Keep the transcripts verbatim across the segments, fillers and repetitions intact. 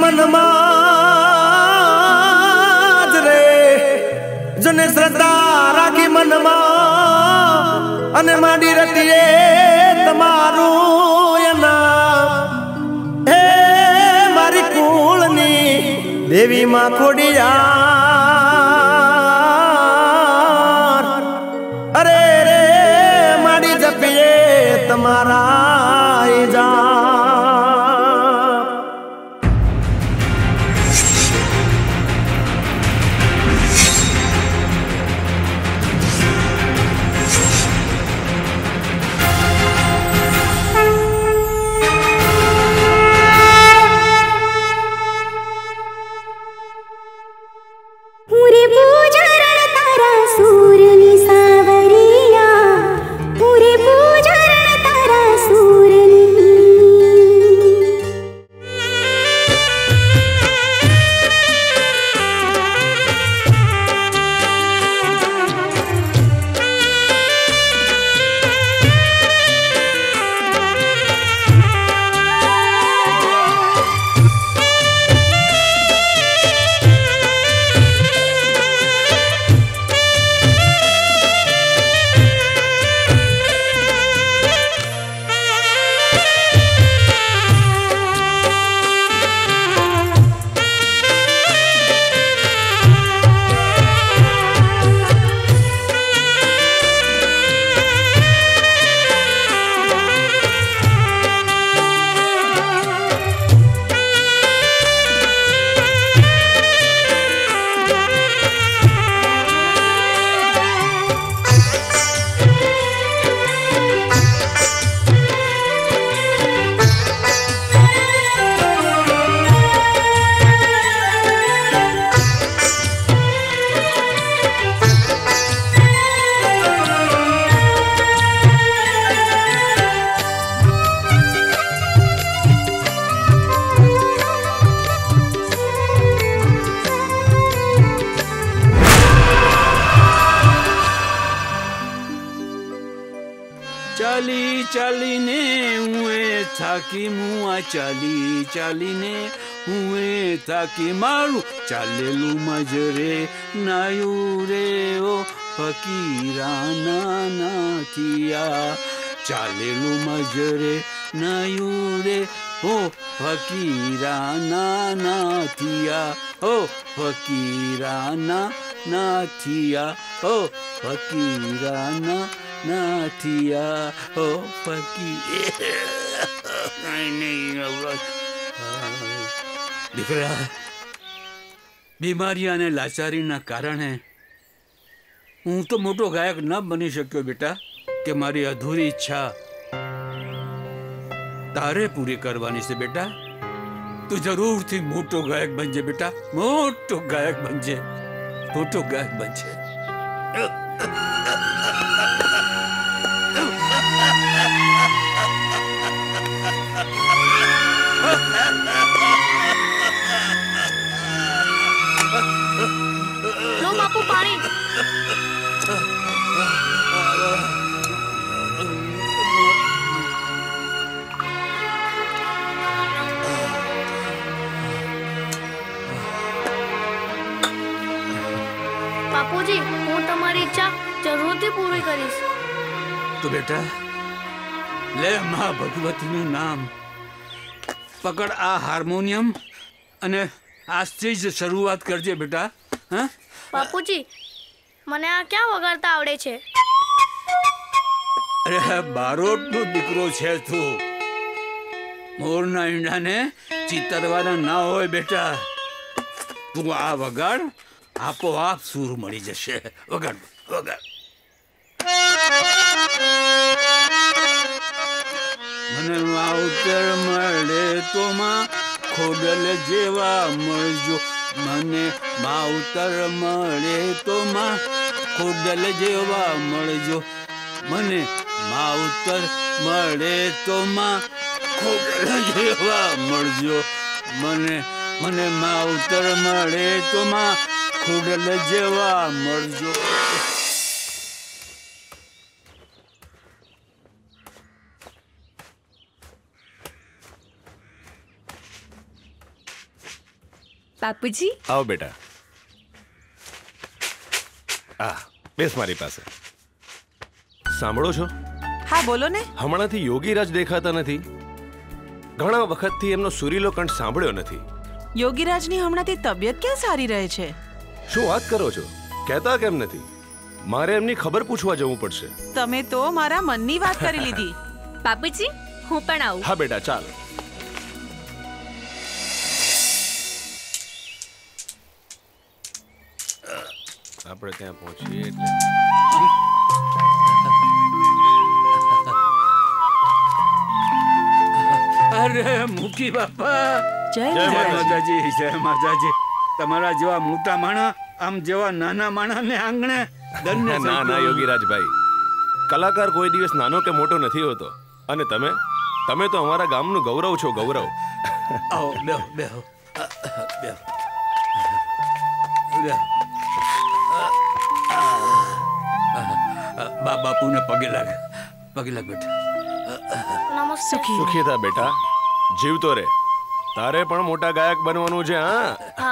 मन रे जने श्रद्धा राखी मन अने माडी रतिए तमारू हे मारी कुलनी देवी मां खोडिया अरे रे माडी जपिए तमारा जा चाली चाली ने हुए था कि मुआ चाली चाली ने हुए था कि मारू चाले लू मजरे नायू रे ओ फकीरा नाना थिया चाले लू मजरे नायू रे ओ फकीरा नाना थिया ओ फकीरा ना थिया ओ फकीरा ना नाथिया ओ फकीर દીકરા બીમારી અને લાચારીના કારણે હું તો મોટો ગાયક ન બની શક્યો બેટા કે મારી અધૂરી ઈચ્છા તારે પૂરી કરવાની છે બેટા તું જરૂરથી મોટો ગાયક બનજે બેટા મોટો ગાયક બનજે મોટો ગાયક બનજે लो बापू पानी बापूजी हूँ तमारी इच्छा जरूर थी पूरी करीश तो बेटा ले मां भगवती नु नाम पकड़ आ हार्मोनियम अने આજથી જ શરૂઆત કરજે બેટા હા બાપુજી મને આ ક્યાં વગાડતા આવડે છે અરે બારોટનો દીકરો છે તું મોરના ઈંડાને ચિતરવાના ના હોય બેટા તું આ વગાડ આપોઆપ સૂર મળી જશે વગાડ વગાડ મને માવતર મળે તો માં ખોડલ જેવા મળજો મને માવતર મળે તો માં ખોડલ જેવા મળજો મને માવતર મળે તો માં ખોડલ જેવા મળજો મને મને માવતર મળે તો માં ખોડલ જેવા મળજો બાપુજી આવો બેટા. આ બેસ મારી પાસે. સાંભળો છો? હા બોલો ને. હમણાંથી યોગીરાજ દેખાતા નથી. ઘણા વખતથી એમનો સુરીલો કંઠ સાંભળ્યો નથી. યોગીરાજની હમણાંથી તબિયત ક્યાં સારી રહે છે? શું વાત કરો છો? કહેતા કેમ નથી? મારે એમની ખબર પૂછવા જવું પડશે. તમે તો મારા મનની વાત કરી લીધી. બાપુજી હું પણ આવું. હા બેટા ચાલ. આપણે ત્યાં પહોંચીએ એટલે અરે મુખી બાપા, જય જય માતાજી. માતાજી, જય માતાજી. તમારા જેવા મોટા માણા આમ જેવા નાના માણા ને આંગણે ધન્ય ના ના યોગીરાજભાઈ, કલાકાર કોઈ દિવસ નાનો કે મોટો નથી હોતો. અને તમે તમે તો અમારા ગામનું ગૌરવ છો, ગૌરવ. આવો બેહો બેહો બેહો બેહો. બા બાપુને પગે લાગ, પગે લાગ બેટા. નમસ્તે. સુખી સુખી થા બેટા, જીવતો રે. તારે પણ મોટા ગાયક બનવાનું છે. હા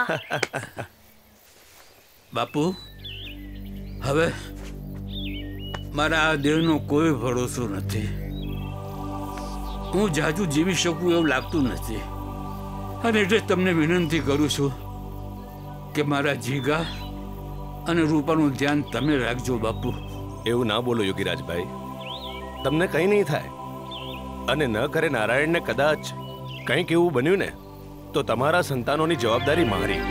બાપુ, હવે મારા આ દેહનો કોઈ ભરોસો નથી. હું જાજુ જીવી શકું એવું લાગતું નથી. અને એટલે તમને વિનંતી કરું છું કે મારા જીગા અને રૂપાનું ધ્યાન તમે રાખજો બાપુ. એવું ના બોલો યોગીરાજભાઈ, તમને કંઈ નહીં થાય. અને ન કરે નારાયણને કદાચ કંઈક એવું બન્યું ને તો તમારા સંતાનોની જવાબદારી મારી.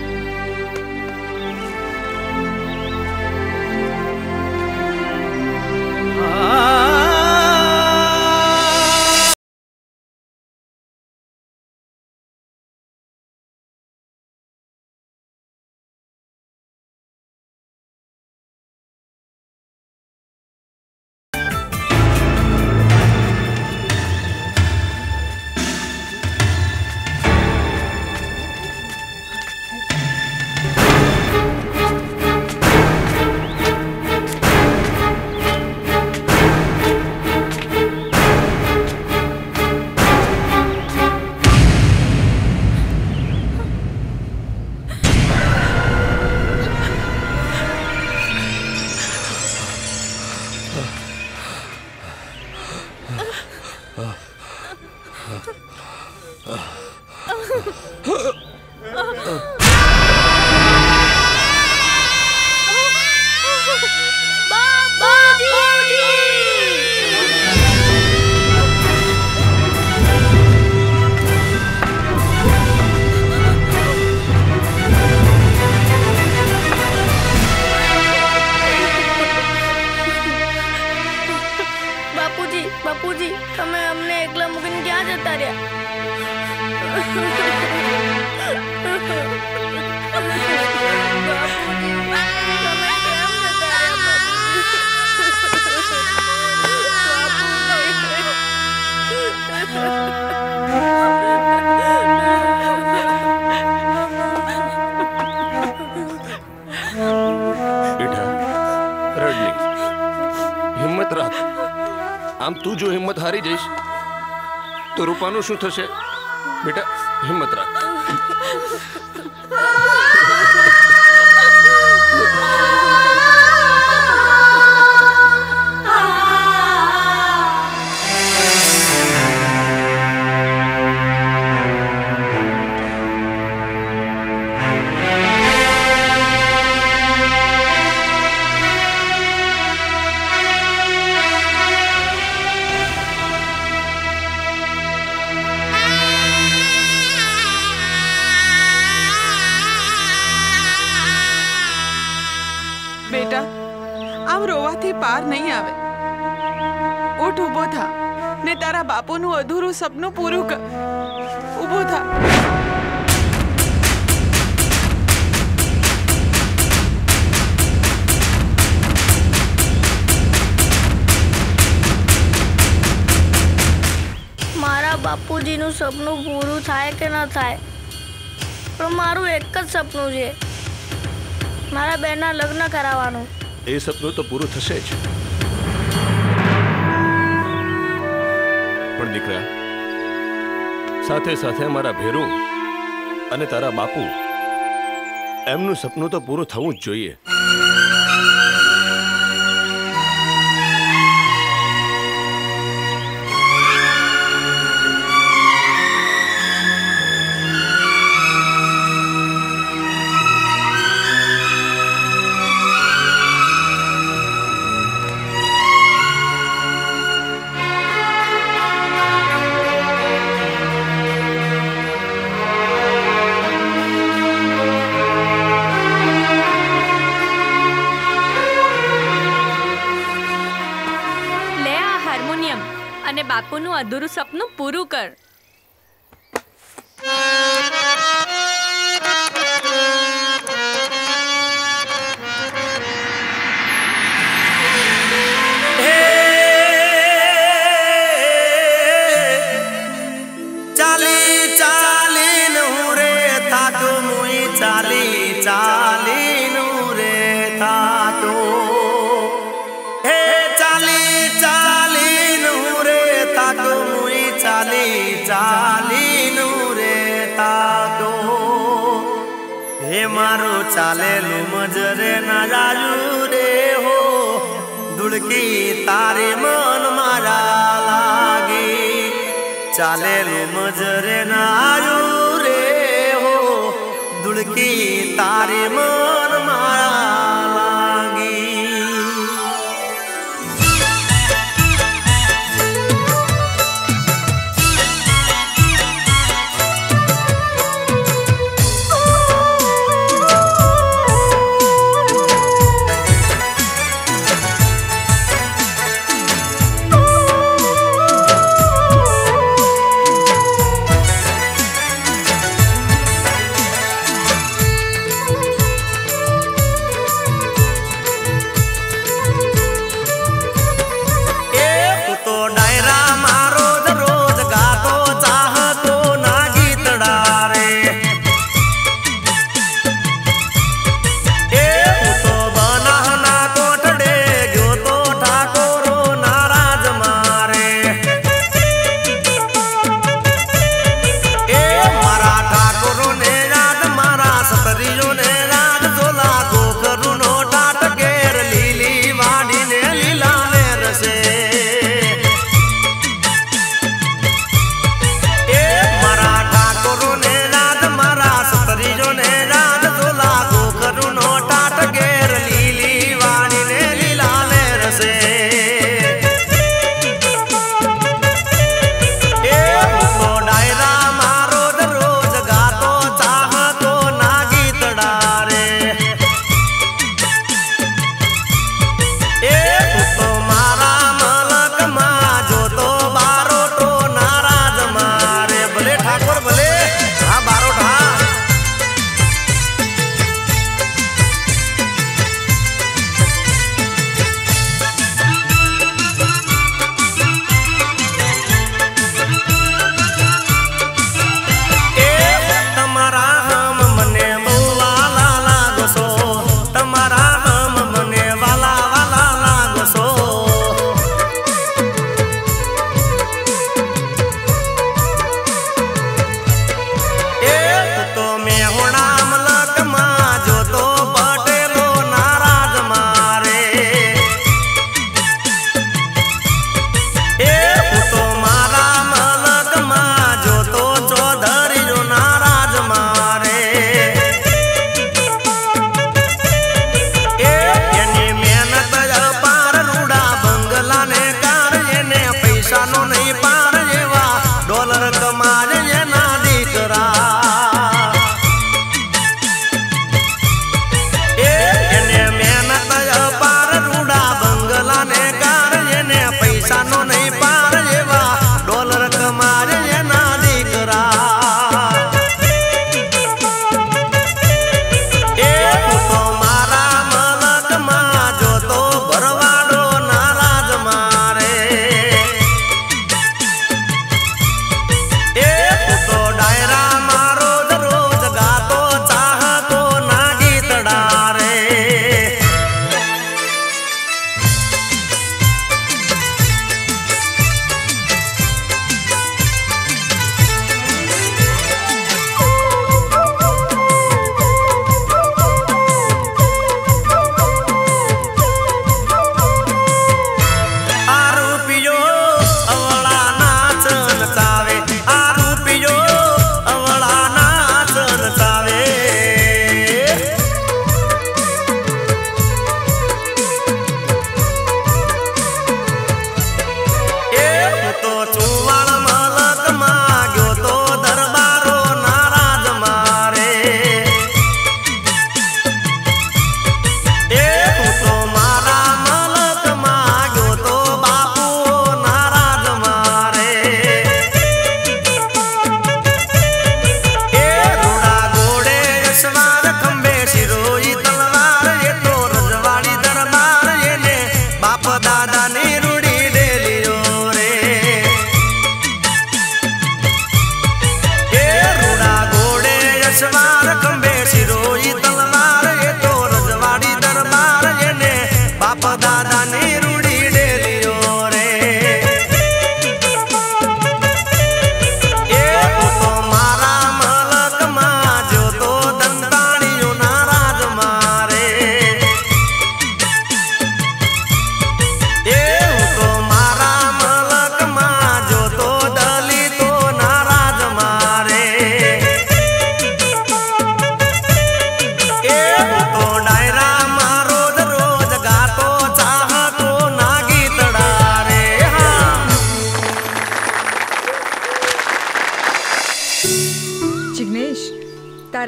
બાપુજી, બાપુજી, તમે અમને એકલા મૂકીને ક્યાં જતા રહ્યા? બાપુજી, તમે કેમ જતા રહ્યા, બેટા રડ નહીં, હિંમત રાખ. આમ તું જો હિંમત હારી જઈશ તો રૂપાનું શું થશે? બેટા હિંમત રાખ. બેટા, આમ રોવાથી પાર નહીં આવે. ઉઠ, ઊભો થા ને તારા બાપુનું અધૂરું સપનું પૂરું કર. ઊભો થા. મારા બાપુજીનું સપનું પૂરું થાય કે ન થાય, પણ મારું એક જ સપનું છે, મારા બેનના લગ્ન કરાવવાનું. એ સપનું તો પૂરું થશે જ. પણ દીકરા, સાથે સાથે મારા ભેરું અને તારા બાપુ એમનું સપનું તો પૂરું થવું જ જોઈએ. અને બાપુનું અધૂરું સપનું પૂરું કર. ચાલી ચાલી નું રે થાતું મુઈ ચાલી ચાલી નું રે થાતું હે ચાલી ચાલી નું રે થાતું મુઈ ચાલી ચાલી નું રે થાતું હે મારું ચાલેલું મજરે ના રાજુ રે હો ધુડકી તારે મન મારા લાગી ચાલેલું મજરે નારું રે હો ધુડકી તારી મન મારા લાગી.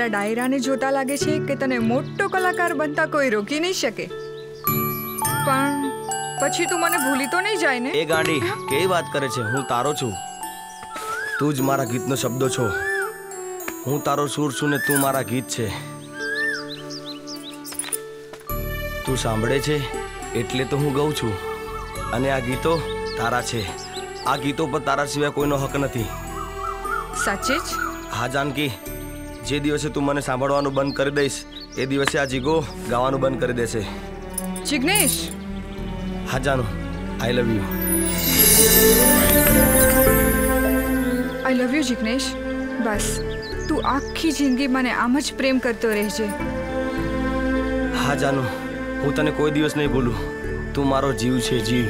તારા ડાયરાને જોતા લાગે છે કે તને મોટો કલાકાર બનતા કોઈ રોકી નહીં શકે. પણ પછી તું મને ભૂલી તો નહીં જાય ને? એ ગાંડી કેવી વાત કરે છે? હું તારો છું, તું જ મારા ગીતનો શબ્દો છો. હું તારો સુર છું ને તું મારા ગીત છે. તું સાંભળે છે એટલે તો હું ગાઉં છું. અને આ ગીતો તારા છે. આ ગીતો પર તારા સિવાય કોઈનો હક નથી. સાચે જ? હા જાનકી, જે દિવસે તું મને સાંભળવાનું બંધ કરી દઈશ એ દિવસે આ જીગો ગાવાનું બંધ કરી દેશે. જિગ્નેશ. હા જાનુ, I love you. I love you Jignesh. બસ તું આખી જિંદગી મને આમ જ પ્રેમ કરતો રહેજે. હા જાનુ, હું તને કોઈ દિવસ નહીં ભૂલું. તું મારો જીવ છે, જીવ.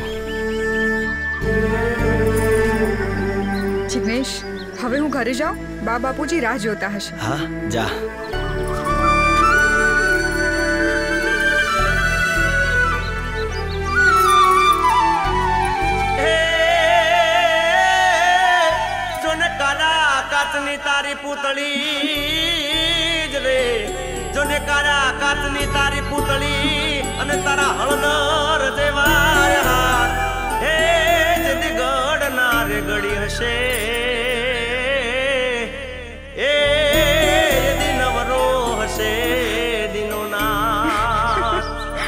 જિગ્નેશ, હવે હું ઘરે જાઉં. બા બાપુજી રાહ જોતા હશે. હા જા. જોને કારા કાચની તારી પૂતળી જ રે, જોને કારા કાચની તારી પૂતળી અને તારા હળદર જેવા હાથ, હે જદી ગડના રે ગડી હશે એ દિનવરો હશે દિનો નાથ.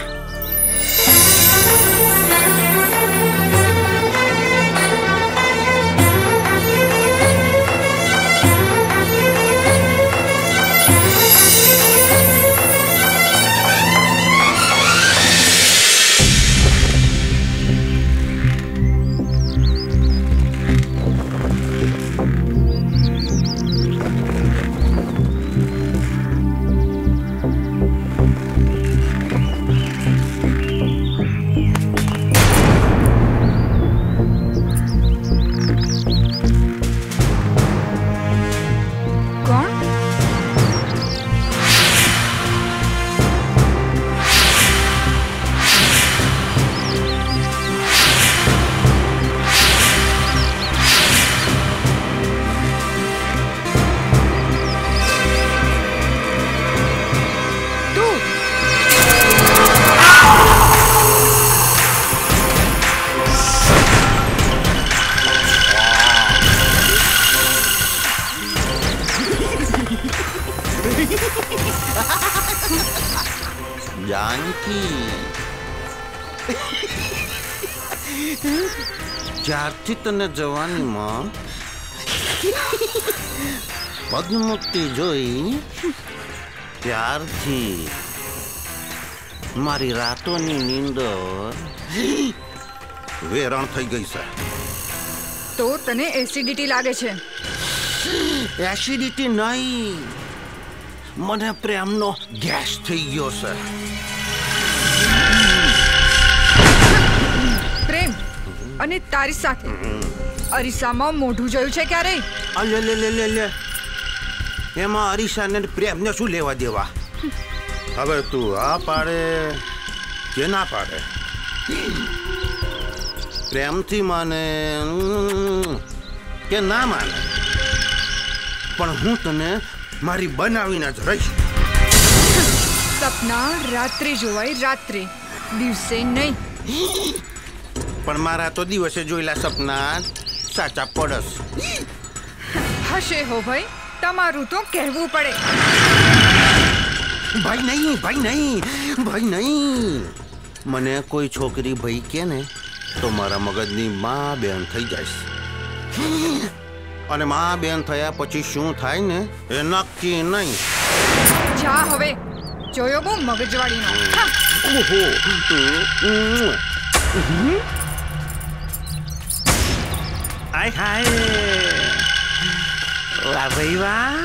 જ્યારથી તને જવાનીમાં પદ્મમુક્તિ જોઈ ત્યારથી મારી રાતોની નીંદર વેરણ થઈ ગઈ છે. તો તને એસિડિટી લાગે છે? એસિડિટી નહીં, મને પ્રેમનો ગેસ થઈ ગયો છે. પ્રેમ અને તારી સાથે અરીસામાં મોઢું જોયું છે ક્યારે? લે લે લે લે લે એમાં અરીસાને પ્રેમને શું લેવા દેવા? હવે તું આ પાડે કે ના પાડે? પ્રેમથી માને કે ના માને, પણ હું તને મારી બનાવીને જ રહીશ. સપના રાત્રે જોવાય, રાત્રે, દિવસે નહીં. પણ મારા તો દિવસે જોયેલા સપના સાચા પડસ. હશે હો ભાઈ, તમારું તો કહેવું પડે. ભાઈ નહીં, ભાઈ નહીં, ભાઈ નહીં. મને કોઈ છોકરી ભાઈ કે ને તો મારા મગજની માં બેન થઈ જાય. અને માં બેન થયા પછી શું થાય ને એ નક્કી નહીં. જા હવે, જોયો બહુ મગજવાળીનો. ઓહો, આય હાય, વાહ ભાઈ વાહ,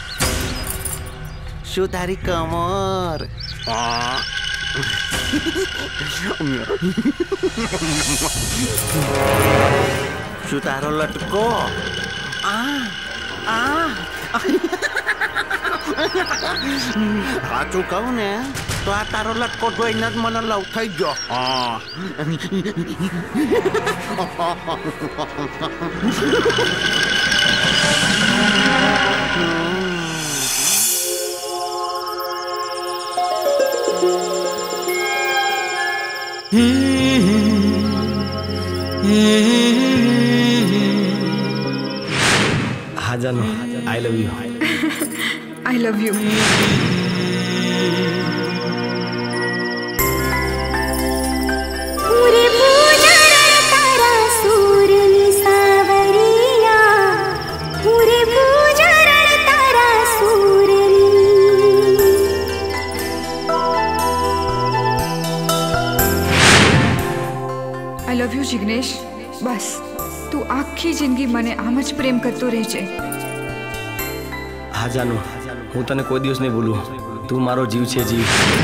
શું તારી કમર! શું તારો લટકો! આ આ સાચું કહું ને તો આ તારો લટકો જોઈને જ મને લવ થઈ ગયો. हाँ जानू, I love you. I love you. I love you Jignesh. बस तू आखी जिंदगी मने आम ज प्रेम करतो रहेजे। हाँ जानू, हूँ तने कोई दिवस नहीं भूलू। तू मारो जीव छे जीव।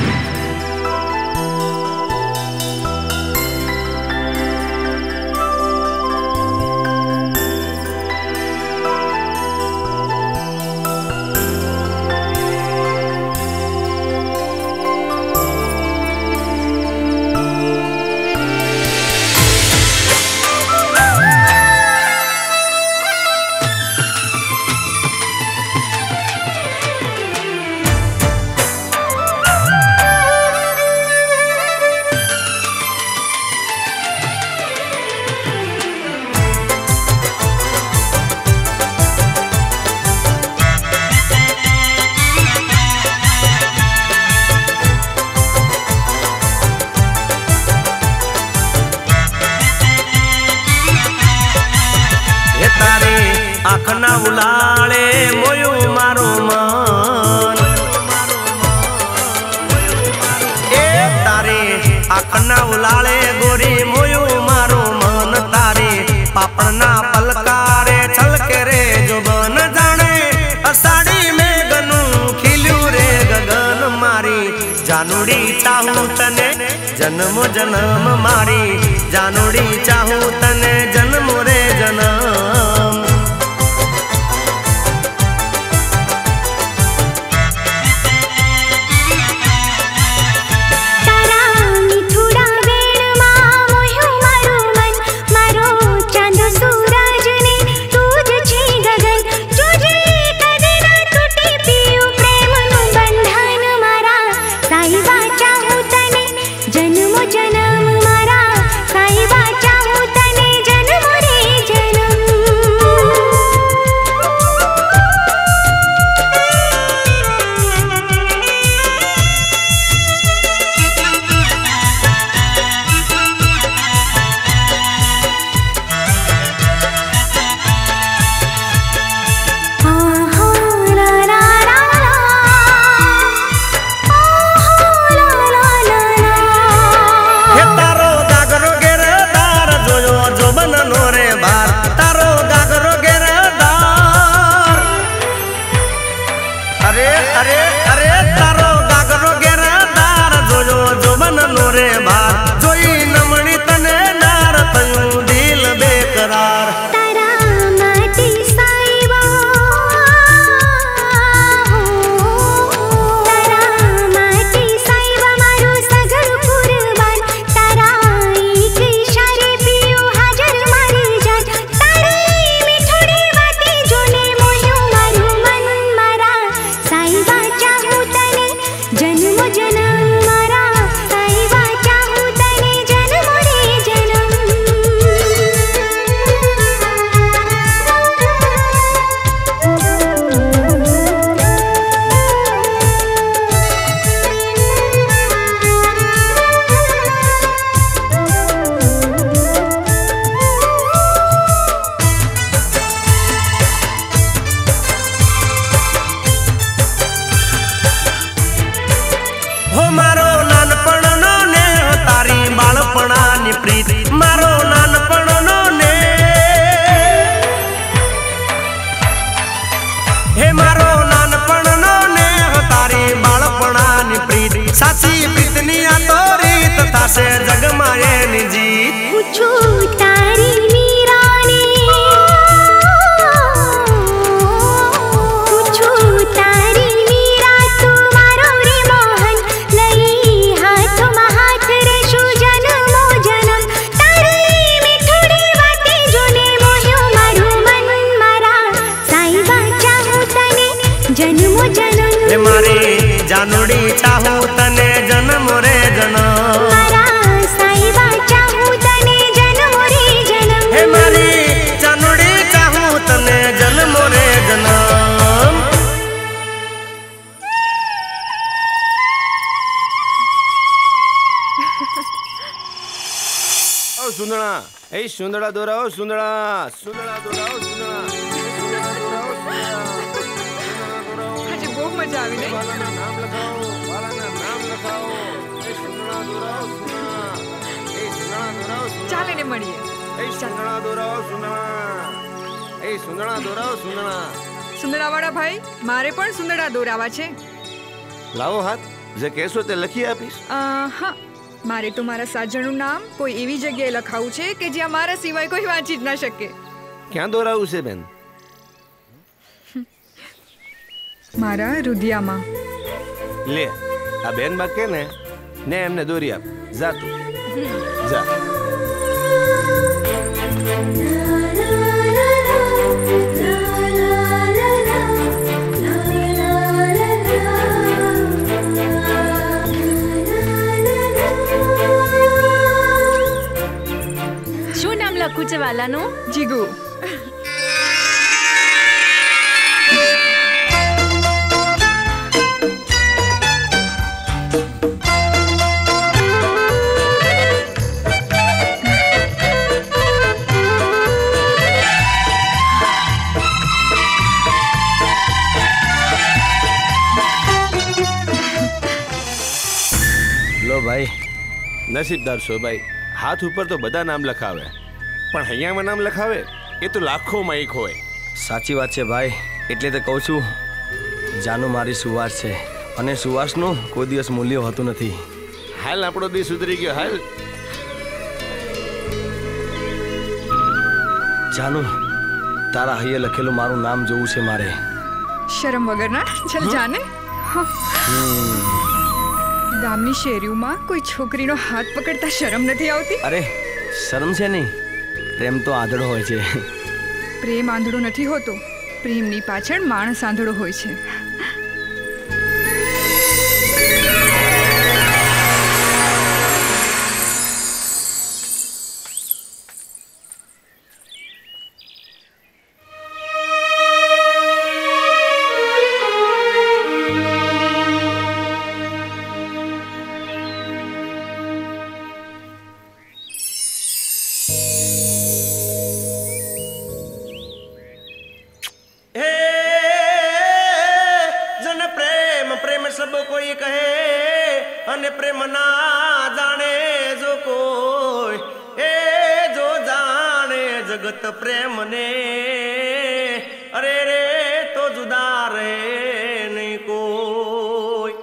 आखना उलाळे मोयो मारो मन ए तारे आखना उलाळे गोरी मोयो मारो मन तारे पापड़ना पलकारे छलके रे जो बन जाने असाड़ी में गनु खिल्यू रे गगन मारी जानूड़ी चाहूं तने जन्म जन्म मारी जानूड़ी चाहूं तने जन्म रे जन्म से जग माये जीत पूछू तारी मीरानी पूछू तारी मीरा तुम्हारो रे मोहन लई हाथ हाथ रेशु जन्मो जन्म तारी मिठड़ी वाटे जोने मोह्यो मारू मन मारा साईबा चाहूं तने जन्मो जन्म हे मारी जानोड़ी चाहूं तने जन्म સુંદણા એ સુંદડા દોરાવો સુંદડા સુંદડા દોરાવો સુંદડા આજે બહુ મજા આવી ને વાલાના નામ લખાવો વાલાના નામ લખાવો એ સુંદડા દોરાવો સુંદડા એ સુંદડા દોરાવો ચાલે ને મળીએ એ સુંદડા દોરાવો સુંદડા એ સુંદડા દોરાવો સુંદડા સુંદડાવાળા ભાઈ મારે પણ સુંદડા દોરાવા છે. લાવો હાથ જે કહેશો તે લખી આપીશ. અ, હા મારે તો મારા સાજણનું નામ કોઈ એવી જગ્યાએ લખાવું છે કે જ્યાં મારા સિવાય કોઈ વાંચી જ ના શકે. ક્યાં દોરાવું છે બેન? મારા રુધિયામાં. લે આ બેન બા કે ને ને એમને દોરી આપ. જા તું જા. શું નામ લખું છે વાલાનું? જીગુ. લો ભાઈ નસીબદાર છો ભાઈ. હાથ ઉપર તો બધા નામ લખાવે પણ હૈયામાં નામ લખાવે એ તો લાખોમાં એક હોય. સાચી વાત છે ભાઈ. એટલે તો કહું છું જાનુ મારી સુવાસ છે અને સુવાસનું કોઈ દિવસ મૂલ્ય હોતું નથી. હાલ આપણો દી સુધરી ગયો. હાલ જાનુ તારા હૈયે લખેલું મારું નામ જોવું છે મારે. શરમ વગરના ચલ જાને. ગામની શેરીઓમાં કોઈ છોકરીનો હાથ પકડતા શરમ નથી આવતી? અરે શરમ છે નહીં, પ્રેમ તો આંધળો હોય છે. પ્રેમ આંધળો નથી હોતો, પ્રેમની પાછળ માણસ આંધળો હોય છે. અને પ્રેમ ના જાણે જો કોઈ એ જો જાણે જગત પ્રેમ ને અરે રે તો જુદા રે નહીં કોઈ.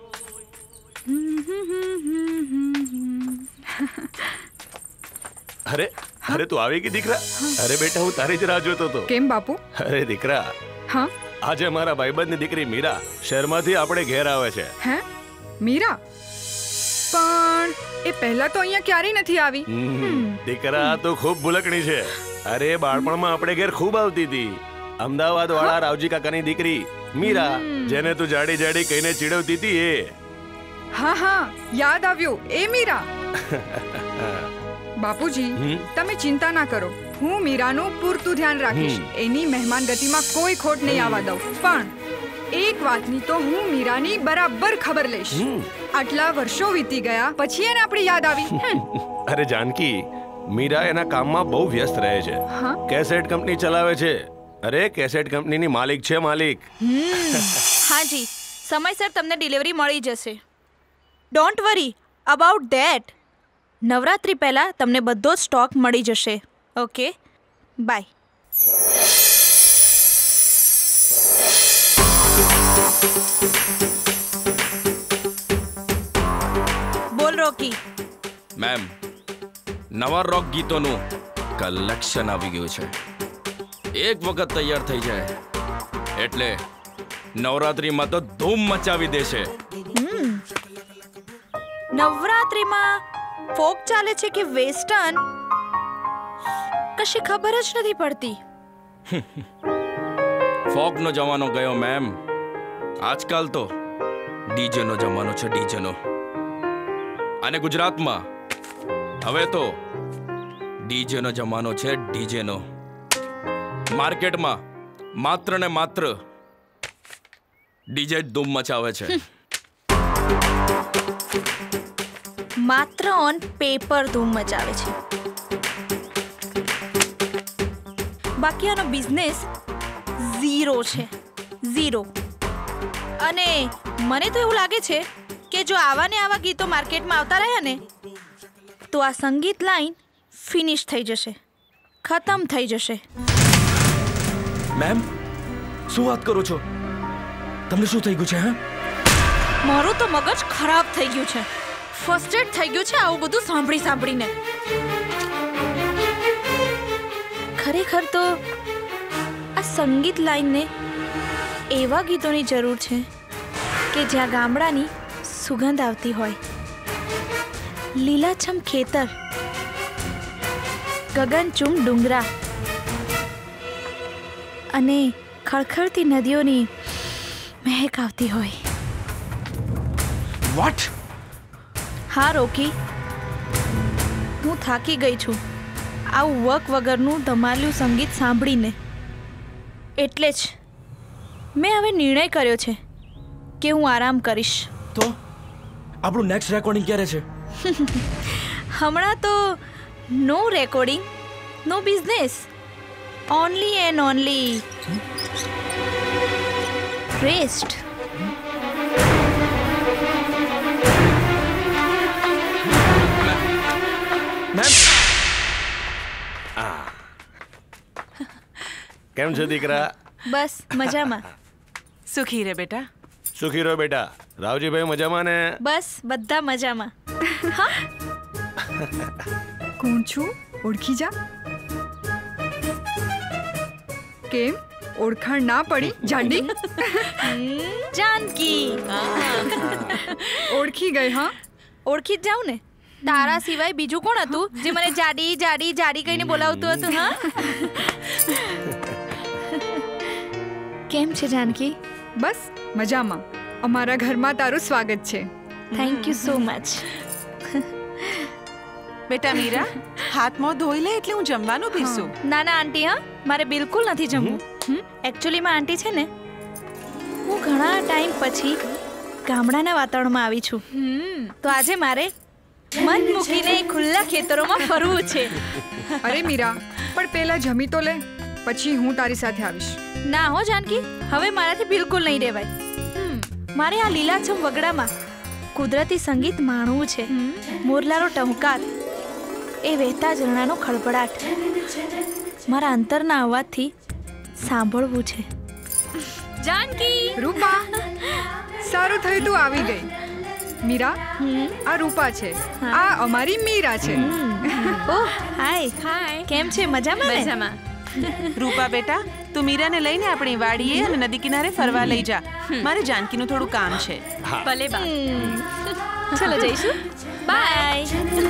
અરે અરે તું આવી ગઈ દીકરા. અરે બેટા હું તારી જ રાહ જોતો હતો. કેમ બાપુ? અરે દીકરા હા આજે મારા ભાઈબંધની દીકરી મીરા શહેરમાંથી આપણે ઘેર આવે છે. હે મીરા? પણ એ પહેલા તો અહીંયા ક્યારેય નથી આવી. દીકરા તો ખૂબ ભૂલકણી છે. અરે બાળપણમાં આપણે ઘેર ખૂબ આવતી હતી. અમદાવાદ વાળા રાવજી કાકાની દીકરી મીરા, જેને તું જાડી જાડી કહીને ચીડવતી હતી એ. હા હા યાદ આવ્યું, એ મીરા. બાપુજી તમે ચિંતા ના કરો, હું મીરાનું પૂરતું ધ્યાન રાખીશ. એની મહેમાન ગતિમાં કોઈ ખોટ નહીં આવવા દઉં. પણ એક વાતની તો હું મીરાની બરાબર ખબર લઈશ. આટલા વર્ષો વીતી ગયા પછી એને આપણે યાદ આવી. અરે જાનકી, મીરા એના કામમાં બહુ વ્યસ્ત રહે છે. કેસેટ કંપની ચલાવે છે. અરે કેસેટ કંપનીની માલિક છે માલિક. હાજી સમયસર તમને ડિલિવરી મળી જશે. Don't worry about that. Navratri પહેલા તમને બધો સ્ટોક મળી જશે. Okay bye. બોલ રોકી. મેમ, નવા રોક ગીતોનું કલેક્શન આવી ગયું છે. એક વખત તૈયાર થઈ જાય એટલે નવરાત્રીમાં તો ધૂમ મચાવી દેશે. નવરાત્રીમાં ફોક ચાલે છે કે વેસ્ટર્ન કશી ખબર જ નથી પડતી. ફોકનો જમાનો ગયો મેમ. આજકાલ તો ડીજેનો જમાનો છે, ડીજેનો. અને ગુજરાતમાં હવે તો ડીજેનો જમાનો છે, ડીજેનો. માર્કેટમાં માત્ર ને માત્ર ડીજે ધૂમ મચાવે છે. માત્ર ઓન પેપર ધૂમ મચાવે છે. બાકી આનો બિઝનેસ ઝીરો છે, ઝીરો. અને મને તો એવું લાગે છે કે જો આવા ને આવા ગીતો માર્કેટમાં આવતા રહ્યા ને તો આ સંગીત લાઈન ફિનિશ થઈ જશે, ખતમ થઈ જશે. મેમ, શું વાત કરો છો? તમને શું થઈ ગયું છે? હા, મારું તો મગજ ખરાબ થઈ ગયું છે, ફ્રસ્ટ્રેટ થઈ ગયું છે આવું બધું સાંભળી સાંભળીને. ખરેખર તો આ સંગીત લાઈનને એવા ગીતોની જરૂર છે કે જ્યાં ગામડાની સુગંધ આવતી હોય, લીલાછમ ખેતર, ગગનચુંબ ડુંગરા અને ખળખળતી નદીઓની મહેક આવતી હોય. વોટ? હા રોકી, હું થાકી ગઈ છું આવું વર્ક વગરનું ધમાલ્યું સંગીત સાંભળીને. એટલે જ મેં હવે નિર્ણય કર્યો છે કે હું આરામ કરીશ. તો આપણું નેક્સ્ટ રેકોર્ડિંગ ક્યારે છે? હમણાં તો no recording, no business, only and only rest. Ma'am, કેમ છે દીકરા? બસ મજામાં. સુખી રે બેટા. સુખી રહો બેટા. રાવજીભાઈ મજામાં ને? બસ બધા મજામાં. હા, કોણ છું? ઓળખી જા. કેમ ઓળખાણ ના પડી જાડી? જાનકી. ઓળખી ગઈ? હા, ઓળખી જ જાઉં ને. તારા સિવાય બીજું કોણ હતું જે મને જાડી જાડી જાડી કહીને બોલાવતું હતું? હા. કેમ છે જાનકી? બસ મજામાં. અમારા ઘરમાં તારું સ્વાગત છે. Thank you so much. બેટા મીરા, હાથ મોં ધોઈ લે એટલે હું જમવાનું પીરસું. ના ના આંટી, હા મારે બિલકુલ નથી જમવું. એકચ્યુઅલીમાં આંટી છે ને, હું ઘણા ટાઈમ પછી ગામડાના વાતાવરણમાં આવી છું, તો આજે મારે મન મૂકીને ખુલ્લા ખેતરોમાં ફરવું છે. અરે મીરા, પણ પહેલા જમી તો લે, પછી હું તારી સાથે આવીશ. ના હો જાનકી, હવે મારાથી બિલકુલ નહીં રહેવાય. મારે આ લીલાછમ વગડામાં કુદરતી સંગીત માણવું છે. મોરલાનો ટહુકાર, એ વહેતા ઝરણાનો ખળભળાટ મારા અંતરના અવાજથી સાંભળવું છે. જાનકી. રૂપા, સારું થયું તું આવી ગઈ. મીરા, આ રૂપા છે, આ અમારી મીરા છે. ઓહ હાય. હાય. કેમ છે? મજામાં ને? મજામાં. રૂપા બેટા, તું મીરાને લઈને આપણી વાડીએ અને નદી કિનારે ફરવા લઈ જા. મારે જાનકીનું થોડું કામ છે. ભલે બા. ચલો જઈશું. બાય.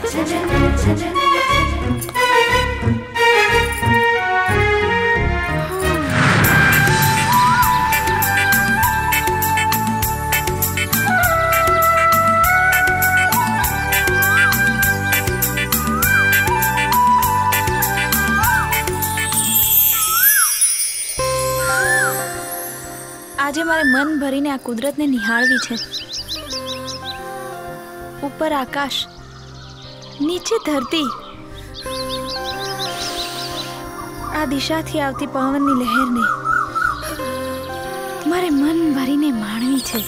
આજે મારે મન ભરીને આ કુદરતને નિહાળવી છે. ઉપર આકાશ, નીચે ધરતી, આ દિશાથી આવતી પવનની લહેરને મારે મન ભરીને માણવી છે.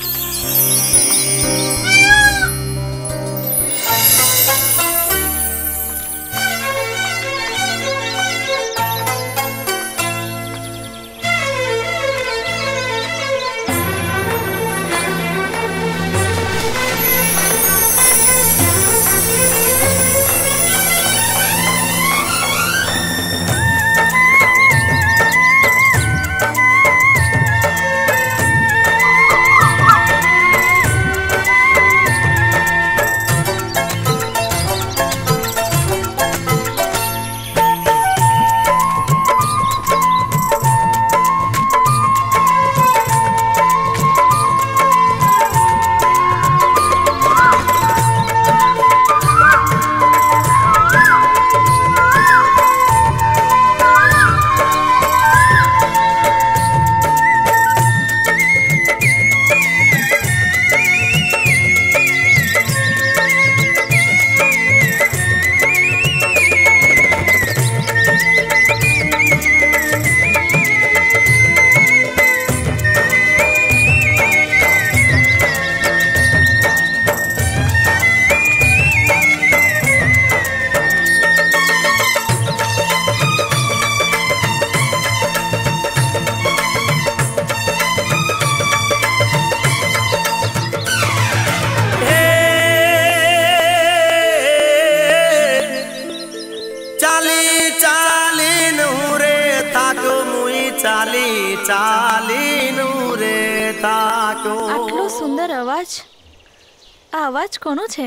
સુંદર અવાજ. આ અવાજ કોનો છે?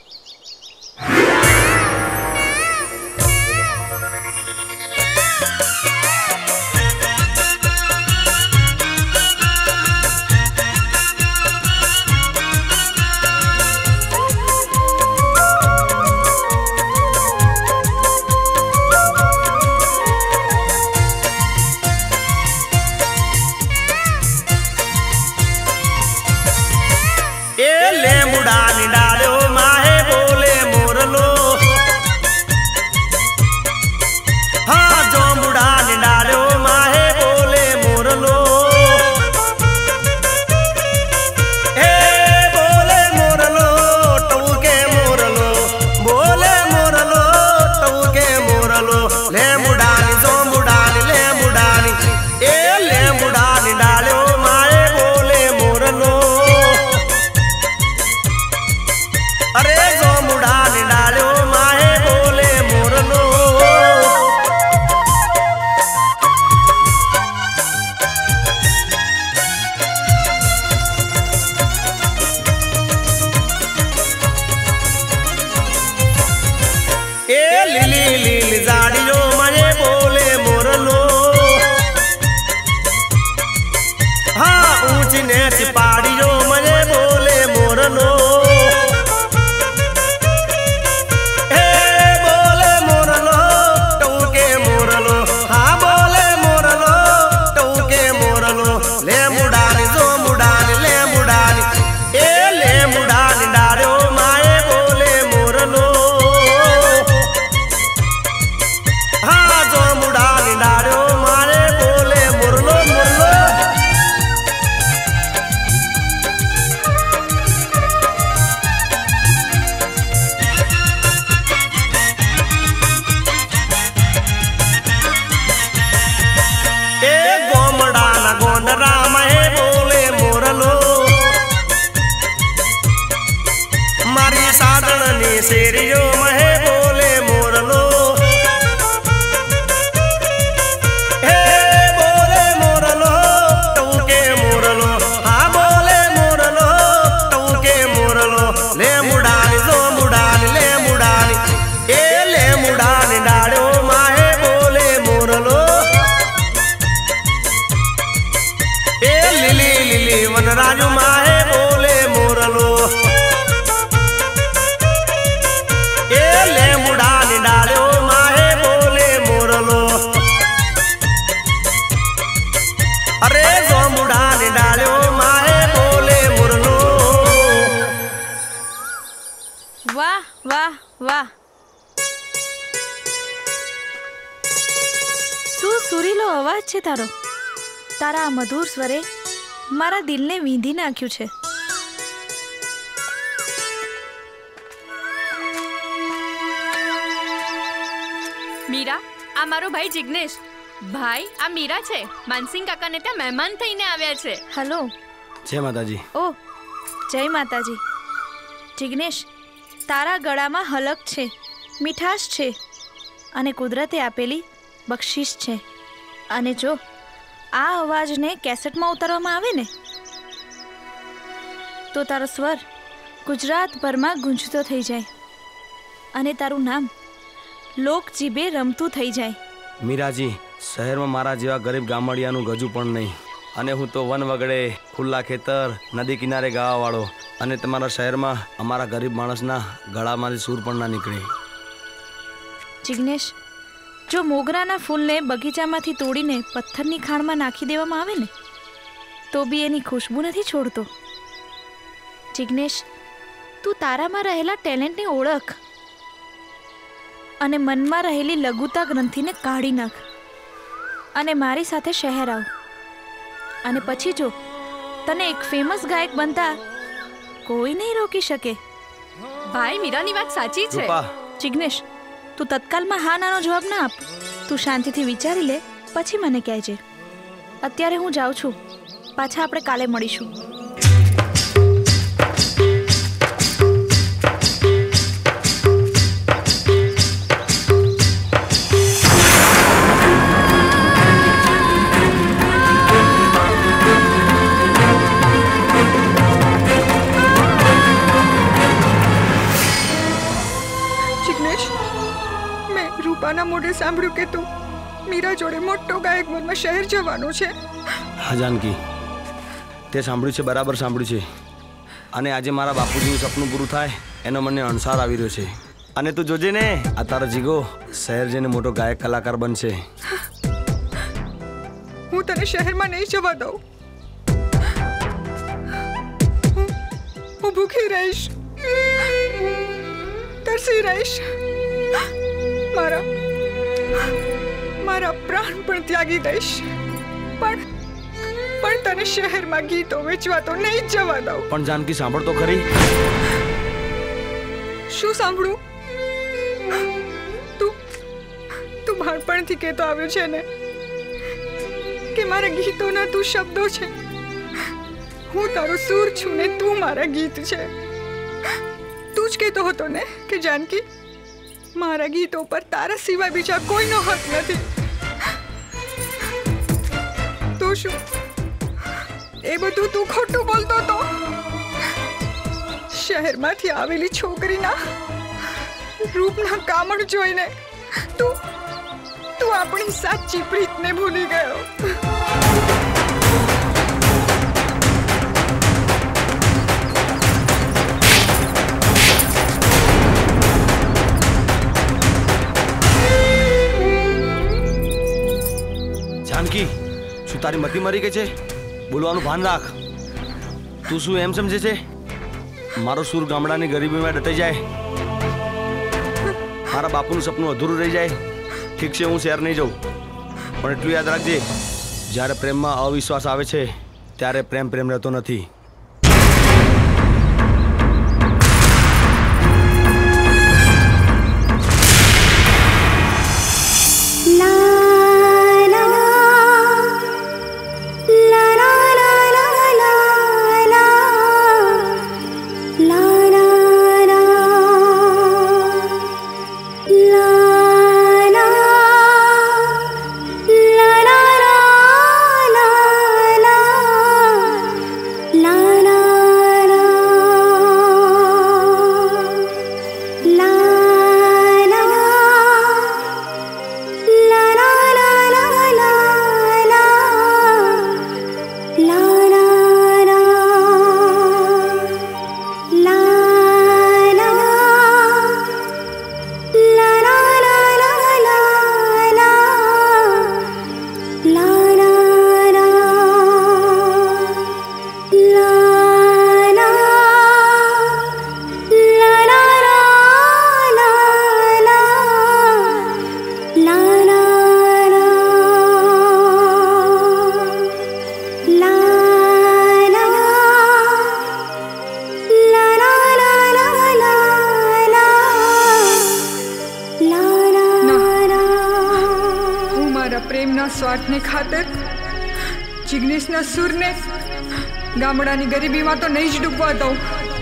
તારો તારા આ મધુર સ્વરે મારા દિલને વીંધી નાખ્યું છે. મીરા, આ મારો ભાઈ જિગ્નેશ. ભાઈ, આ મીરા છે. માનસિંહ કાકાને ત્યાં મહેમાન થઈને આવ્યા છે. હેલો. જય માતાજી. ઓ, જય માતાજી. જિગ્નેશ, તારા ગળામાં હલક છે, મીઠાશ છે અને કુદરતે આપેલી બક્ષિસ છે. અને જો આ અવાજને કેસેટમાં ઉતારવામાં આવે ને તો તારો સ્વર ગુજરાતભરમાં ગુંજતો થઈ જાય અને તારું નામ લોક જીભે રમતું થઈ જાય. મીરાજી, શહેરમાં મારા જેવા ગરીબ ગામડિયાનું ગજુ પણ નહીં, અને હું તો વન વગડે, ખુલ્લા ખેતર, નદી કિનારે ગાવાવાળો, અને તમારા શહેરમાં અમારા ગરીબ માણસના ગળામાંથી સૂર પણ ના નીકળે. જિગ્નેશ, જો મોગરાના ફૂલને બગીચામાંથી તોડીને પથ્થરની ખાણમાં નાખી દેવામાં આવે ને તો બી એની ખુશ્બુ નથી છોડતો. જિગ્નેશ, તું તારામાં રહેલા ટેલેન્ટને ઓળખ અને મનમાં રહેલી લઘુતા ગ્રંથિને કાઢી નાખ અને મારી સાથે શહેર આવ. અને પછી જો તને એક ફેમસ ગાયક બનતા કોઈ નહીં રોકી શકે. ભાઈ, મીરાની વાત સાચી છે. જિગ્નેશ, તું તત્કાલમાં હા નાનો જવાબ ના આપ. તું શાંતિથી વિચારી લે, પછી મને કહેજે. અત્યારે હું જાઉં છું, પાછા આપણે કાલે મળીશું. જ મેં રૂપાના મોઢે સાંભળ્યું કે તું મીરા જોડે મોટો ગાયક બનવા શહેર જવાનો છે. હા જાનકી, તે સાંભળ્યું છે, બરાબર સાંભળ્યું છે. અને આજે મારા બાપુજીનું સપનું પૂરું થાય એનો મને અણસાર આવી રહ્યો છે. અને તું જોજે ને, આ તારો જીગો શહેર જઈને મોટો ગાયક કલાકાર બનશે. હું તને શહેરમાં નહીં જવા દઉં. હું ભૂખી રહીશ, તરસી રહીશ, મારા મારા પ્રાણ પણ ત્યાગી દઈશ, પણ પણ તને શહેરમાં ગીતો વેચવા તો નહીં જવા દઉં. પણ જાનકી સાંભળ તો ખરી. શું સાંભળું? તું તું બાળપણથી કહેતો આવ્યો છે ને કે મારા ગીતોના તું શબ્દો છે. હું તારો સૂર છું ને તું મારા ગીત છે. તું જ કહેતો હતો ને કે જાનકી, મારા ગીતો પર તારા સિવાય બીજા કોઈનો હક નથી. તો શું એ બધું તું ખોટું બોલતો હતો? શહેરમાંથી આવેલી છોકરીના રૂપના કામણ જોઈને તું તું આપણી સાચી પ્રીતને ભૂલી ગયો. જાનકી, શું તારી મતી મરી ગઈ છે? બોલવાનું ભાન રાખ. તું શું એમ સમજે છે મારો સૂર ગામડાની ગરીબીમાં દટાઈ જાય, મારા બાપુનું સપનું અધૂરું રહી જાય? ઠીક છે, હું શહેર નહીં જાઉં, પણ એટલું યાદ રાખજે, જ્યારે પ્રેમમાં અવિશ્વાસ આવે છે ત્યારે પ્રેમ પ્રેમ રહેતો નથી. સ્વાર્થને ખાતર જિગ્નેશના સૂરને ગામડાની ગરીબીમાં તો નહીં જ ડૂબવા દઉં.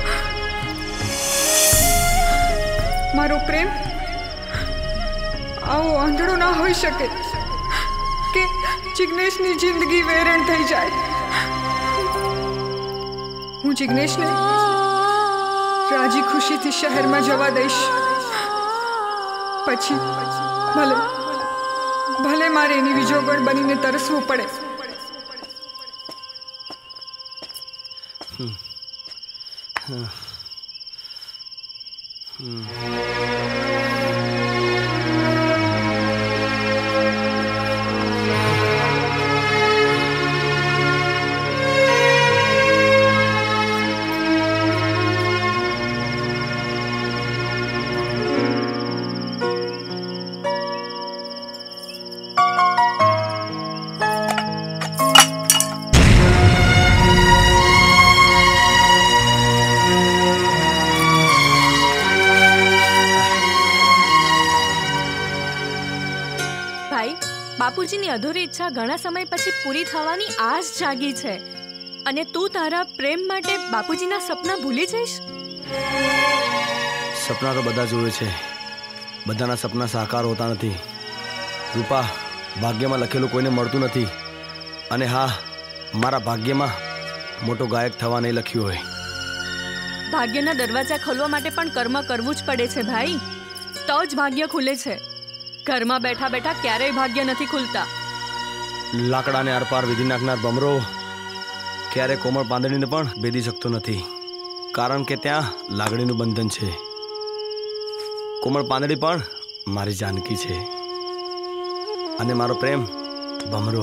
મારો પ્રેમ આવો આંધળો ના હોઈ શકે કે જિગ્નેશની જિંદગી વેરણ થઈ જાય. હું જિગ્નેશને રાજી ખુશીથી શહેરમાં જવા દઈશ. પછી ભલે ભલે મારે એની વિજોગણ બનીને તરસવું પડે. બાપુજીની અધૂરી ઈચ્છા ઘણા સમય પછી પૂરી થવાની આસ જાગી છે, અને તું તારા પ્રેમ માટે બાપુજીના સપના ભૂલી જઈશ? સપના તો બધા જોવે છે, બધાના સપના સાકાર હોતા નથી. રૂપા, ભાગ્યમાં લખેલું કોઈને મળતું નથી. અને હા, મારા ભાગ્યમાં મોટો ગાયક થવા નહીં લખ્યું હોય. ભાગ્યના દરવાજા ખોલવા માટે પણ કર્મ કરવું જ પડે છે ભાઈ. તો જ ભાગ્ય ખુલે છે. ઘરમાં બેઠા બેઠા ક્યારેય ભાગ્ય નથી ખુલતા. લાકડાને આરપાર વિધિ નાખનાર ભમરો ક્યારે કોમળ પાંદડીને પણ ભેદી શકતો નથી, કારણ કે ત્યાં લાગણીનું બંધન છે. કોમળ પાંદડી પણ મારી જાનકી છે અને મારો પ્રેમ ભમરો.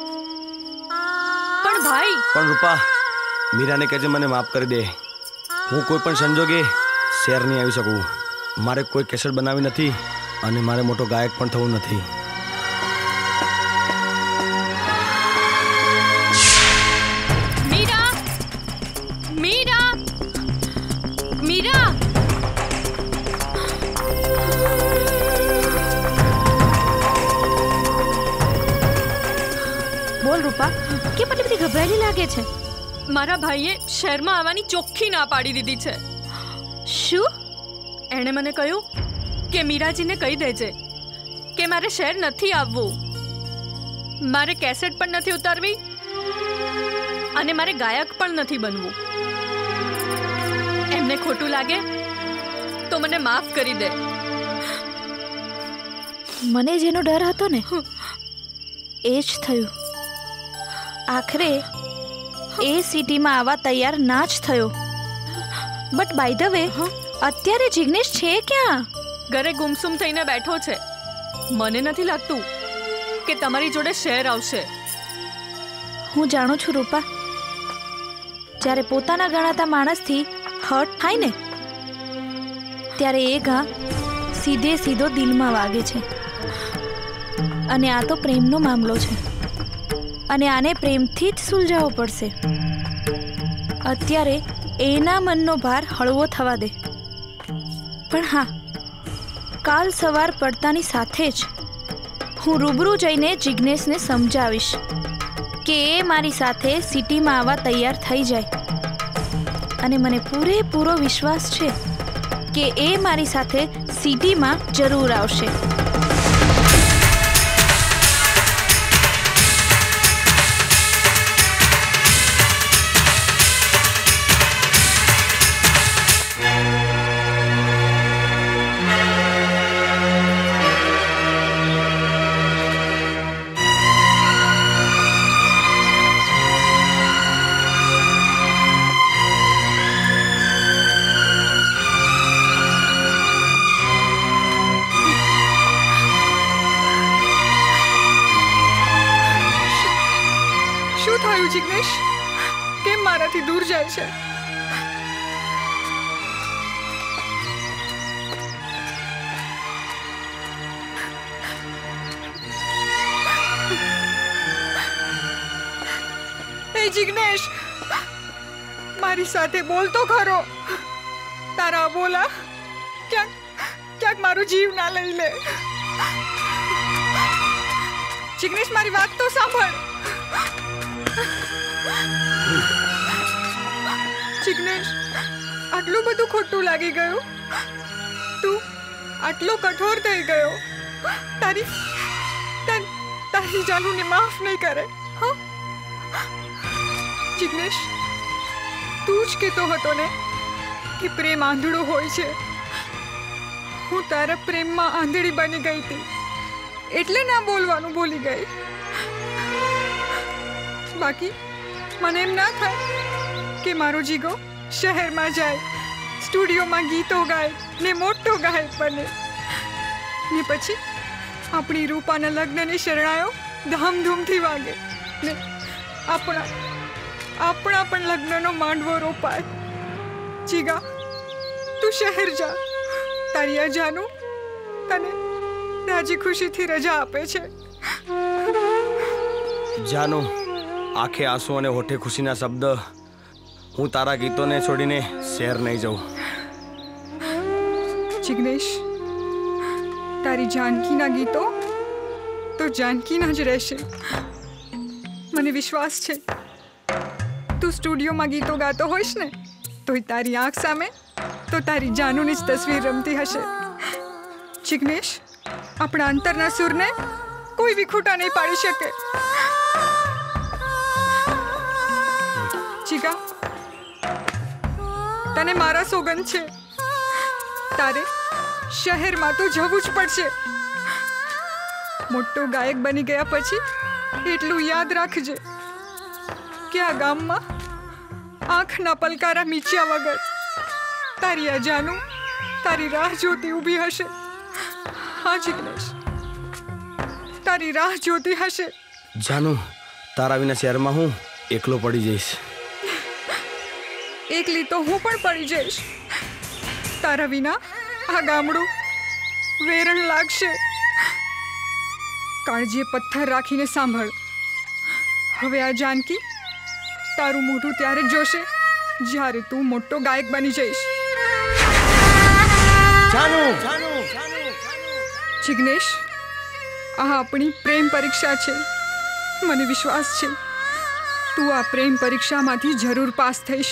પણ ભાઈ પણ રૂપા, મીરાને કહેજે મને માફ કરી દે. હું કોઈ પણ સંજોગે શહેર નહીં આવી શકું. મારે કોઈ કેસેટ બનાવી નથી અને મારે મોટો ગાયક પણ થવું નથી. મીરા, મીરા, મીરા. બોલ રૂપા, કેમ આટલી બધી ગભરાયેલી લાગે છે? મારા ભાઈએ શહેરમાં આવવાની ચોખ્ખી ના પાડી દીધી છે. શું? એણે મને કહ્યું કે મીરાજીને કહી દેજે કે મારે શહેર નથી આવવું, મારે કેસેટ પણ નથી ઉતારવી અને મારે ગાયક પણ નથી બનવું. એમને ખોટું લાગે તો મને માફ કરી દે. મને જેનો ડર હતો ને એ જ થયું. આખરે એ સિટીમાં આવવા તૈયાર ના જ થયો. બટ બાય ધ વે, અત્યારે જિગ્નેશ છે ક્યાં? ઘરે ગુમસુમ થઈને બેઠો છે. મને નથી લાગતું કે તમારી જોડે શહેર આવશે. હું જાણું છું રૂપા, જ્યારે પોતાના ગણાતા માણસથી હર્ટ થાય ને ત્યારે એ ઘા સીધે સીધો દિલમાં વાગે છે. અને આ તો પ્રેમનો મામલો છે અને આને પ્રેમથી જ સુલઝાવવો પડશે. અત્યારે એના મનનો ભાર હળવો થવા દે. પણ હા, કાલ સવાર પડતાની સાથે જ હું રૂબરૂ જઈને જિગ્નેશને સમજાવીશ કે એ મારી સાથે સિટીમાં આવવા તૈયાર થઈ જાય. અને મને પૂરેપૂરો વિશ્વાસ છે કે એ મારી સાથે સિટીમાં જરૂર આવશે. જિગ્નેશ, કેમ મારાથી દૂર જાય છે? એ જિગ્નેશ, મારી સાથે બોલ તો ખરો. તારા બોલા ક્યાંક ક્યાંક મારો જીવ ના લઈ લે. જિગ્નેશ, મારી વાત તો સાંભળ. જિગ્નેશ, આટલું બધું ખોટું લાગી ગયું? તું આટલો કઠોર થઈ ગયો? તારી તારી જાનુને માફ નહીં કરે? હા જિગ્નેશ, તું જ કહેતો હતો ને કે પ્રેમ આંધળો હોય છે. હું તારા પ્રેમમાં આંધળી બની ગઈ હતી એટલે ના બોલવાનું ભૂલી ગઈ. બાકી મને એમ ના થાય કે મારો જીગો શહેરમાં જાય, સ્ટુડિયોમાં ગીતો ગાય ને મોટો ગાયક બને ને પછી આપણી રૂપાના લગ્નની શરણાયો ધામધૂમથી વાગે ને આપણા આપણા પણ લગ્નનો માંડવો રોપાય. જીગા, તું શહેર જા. તારી આ જાનુ તને રાજી ખુશીથી રજા આપે છે. જાનુ, આંખે આંસુ અને હોઠે ખુશીના શબ્દ. હું તારા ગીતોને છોડીને શહેર નહીં જાઉં. જિગ્નેશ, તારી જાનકીના ગીતો તો જાનકીના જ રહેશે. મને વિશ્વાસ છે તું સ્ટુડિયોમાં ગીતો ગાતો હોઈશ ને તોય તારી આંખ સામે તો તારી જાનુની જ તસવીર રમતી હશે. જિગ્નેશ, આપણા અંતરના સુરને કોઈ વિખૂટા નહીં પાડી શકે. જીગા, તને મારા સોગંદ છે. તારે શહેરમાં તો જવું જ પડશે. મોટો ગાયક બની ગયા પછી એટલું યાદ રાખજે કે આ ગામમાં આંખના પલકારા મીચ્યા વગર તારી આ જાનું તારી રાહ જોતી ઊભી હશે. હા જિગ્નેશ, તારી રાહ જોતી હશે. જાનુ, તારા વિના શહેરમાં હું એકલો પડી જઈશ. એકલી તો હું પણ પડી જઈશ. તારા વિના આ ગામડું વેરણ લાગશે. કાળજીએ પથ્થર રાખીને સાંભળ. હવે આ જાનકી તારું મોઢું ત્યારે જ જોશે જ્યારે તું મોટો ગાયક બની જઈશ. જાનુ, જિગ્નેશ, આ આપણી પ્રેમ પરીક્ષા છે. મને વિશ્વાસ છે તું આ પ્રેમ પરીક્ષામાંથી જરૂર પાસ થઈશ.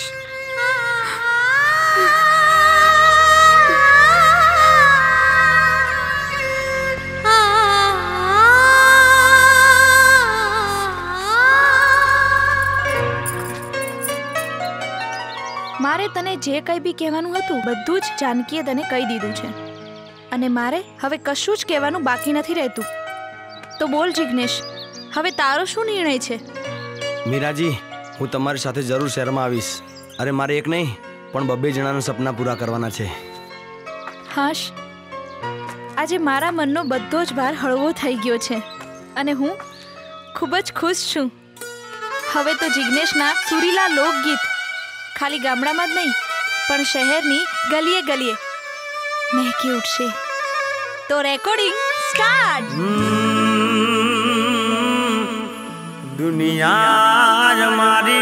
મારે તને જે કંઈ બી કહેવાનું હતું બધું જ જાનકીએ તને કહી દીધું છે અને મારે હવે કશું જ કહેવાનું બાકી નથી રહેતું. તો બોલ જિગ્નેશ, હવે તારો શું નિર્ણય છે? મીરાજી, હું તમારી સાથે જરૂર શહેરમાં આવીશ. અરે મારે એક નહીં પણ બબ્બે જણાના સપના પૂરા કરવાના છે. હાશ, આજે મારા મનનો બધો જ ભાર હળવો થઈ ગયો છે અને હું ખૂબ જ ખુશ છું. હવે તો જિગ્નેશના સુરીલા લોકગીત ખાલી ગામડામાં જ નહીં પણ શહેરની ગલીએ ગલીએ મહેકી ઉઠશે. તો રેકોર્ડિંગ સ્ટાર્ટ. દુનિયા મારી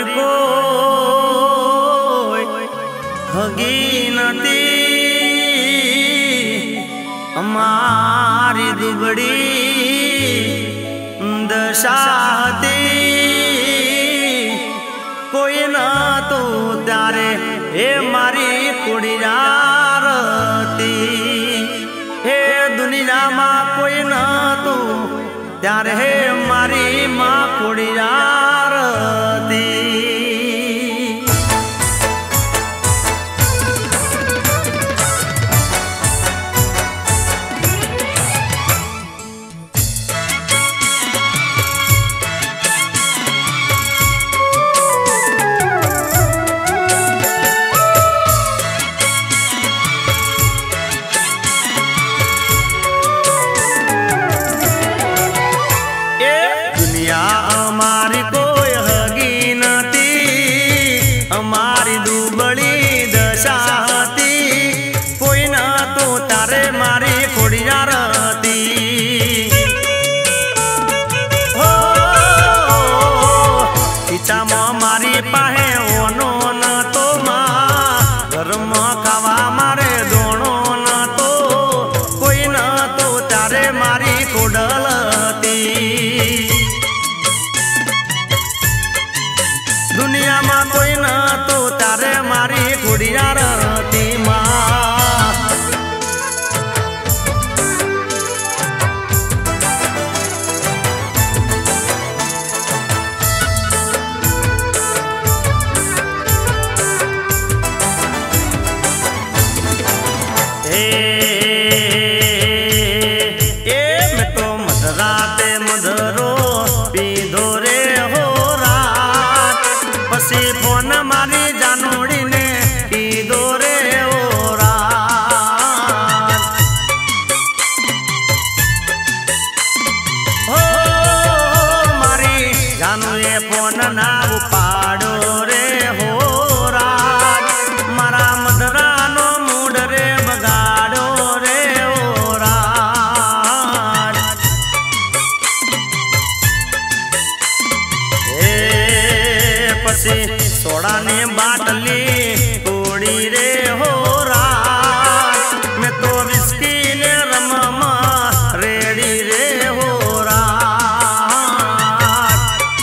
કોઈ હગી નથી, અમારી દુબળી દશા હતી. કોઈ ના તો ત્યારે હે મારી કુડિયાર હતી. હે દુનિયામાં કોઈ ના તો ત્યારે હે મારી માં કુડિયાર હતી. મારી પાસે ઓનો ન તો માં ઘરમાં ખાવા મારે દોણો ન તો કોઈ ન તો ત્યારે મારી ખોડલ હતી. દુનિયામાં કોઈ ન તો ત્યારે મારી ખોડિયાર હતી માં. ફોન મારી જાનોડીને કીધો રે ઓ રાત. હો મારી જાનુએ ફોન ના ઉપાડો રે હો રાત. મારા મધરાનો મૂડ રે બગાડો રે ઓ રાત. એ પછી સોડાની બાટલી તોડી રે હો રાત. મેં તો વિસ્કી ને રમમાં રેડી રે હો રાત.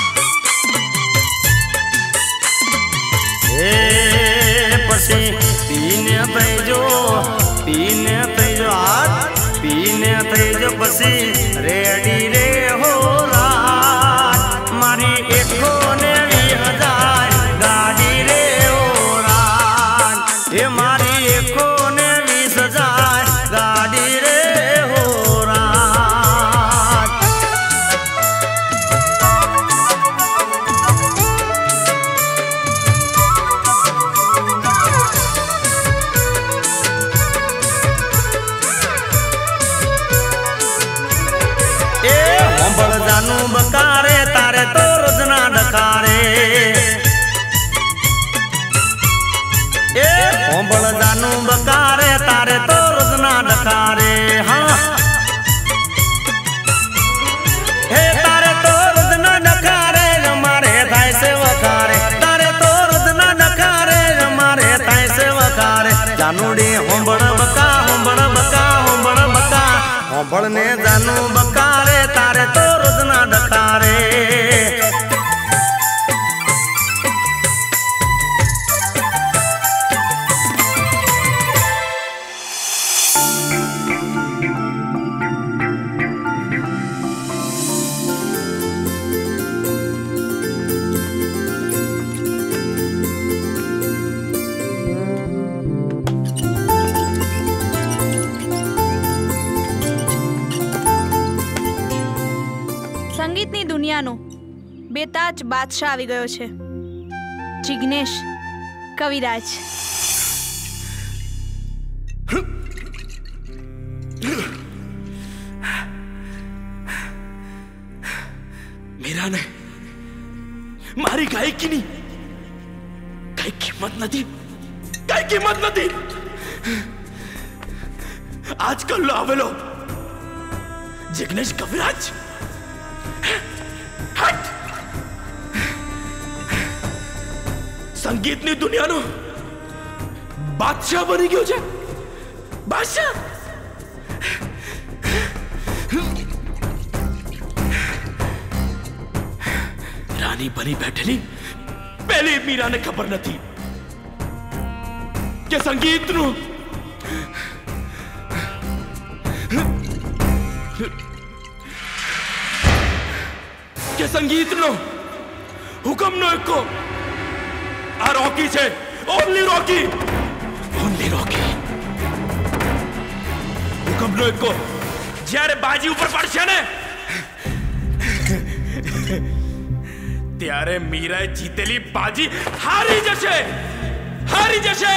એ પછી પીને થઈજો પીને થઈજો હાથ પીને થઈજો પછી રેડી રે હો રાત. મારી એકો ને વીસ હજાર ગાડી રે ઓ રાત. એ મારી એકો ને વીસ હજાર ગાડી जानू बकारे तारे तो रोजना डकारे ए होंबल जानू बकारे तारे तो रोजना डकारे हाँ हे तारे तो रोजना डकारे हमारे थाय से वकारे तारे तो रोजना डकारे हमारे थाय से वकारे जानूडी होंबल बका होंबल बका होंबल बका होंबल ने जानू बकारे तारे तो रोजना डकारे સંગીતની દુનિયાનો બેતાજ બાદશાહ આવી ગયો છે જિગ્નેશ કવિરાજ. મીરાને મારી ગાયકીની કઈ કિંમત નથી, કઈ કિંમત નથી. આજકાલ આવેલો જિગ્નેશ કવિરાજ સંગીતની દુનિયાનો બાદશાહ બની ગયો છે. બાદશાહ રાની બની બેઠેલી પહેલી મીરાને ખબર નથી કે સંગીતનું કે સંગીતનો હુકમનો એકો આ રોકી છે. ઓનલી રોકી, ઓનલી રોકી. હુકમનો એકો જ્યારે બાજી ઉપર પડશે ને ત્યારે મીરાએ જીતેલી બાજી હારી જશે, હારી જશે.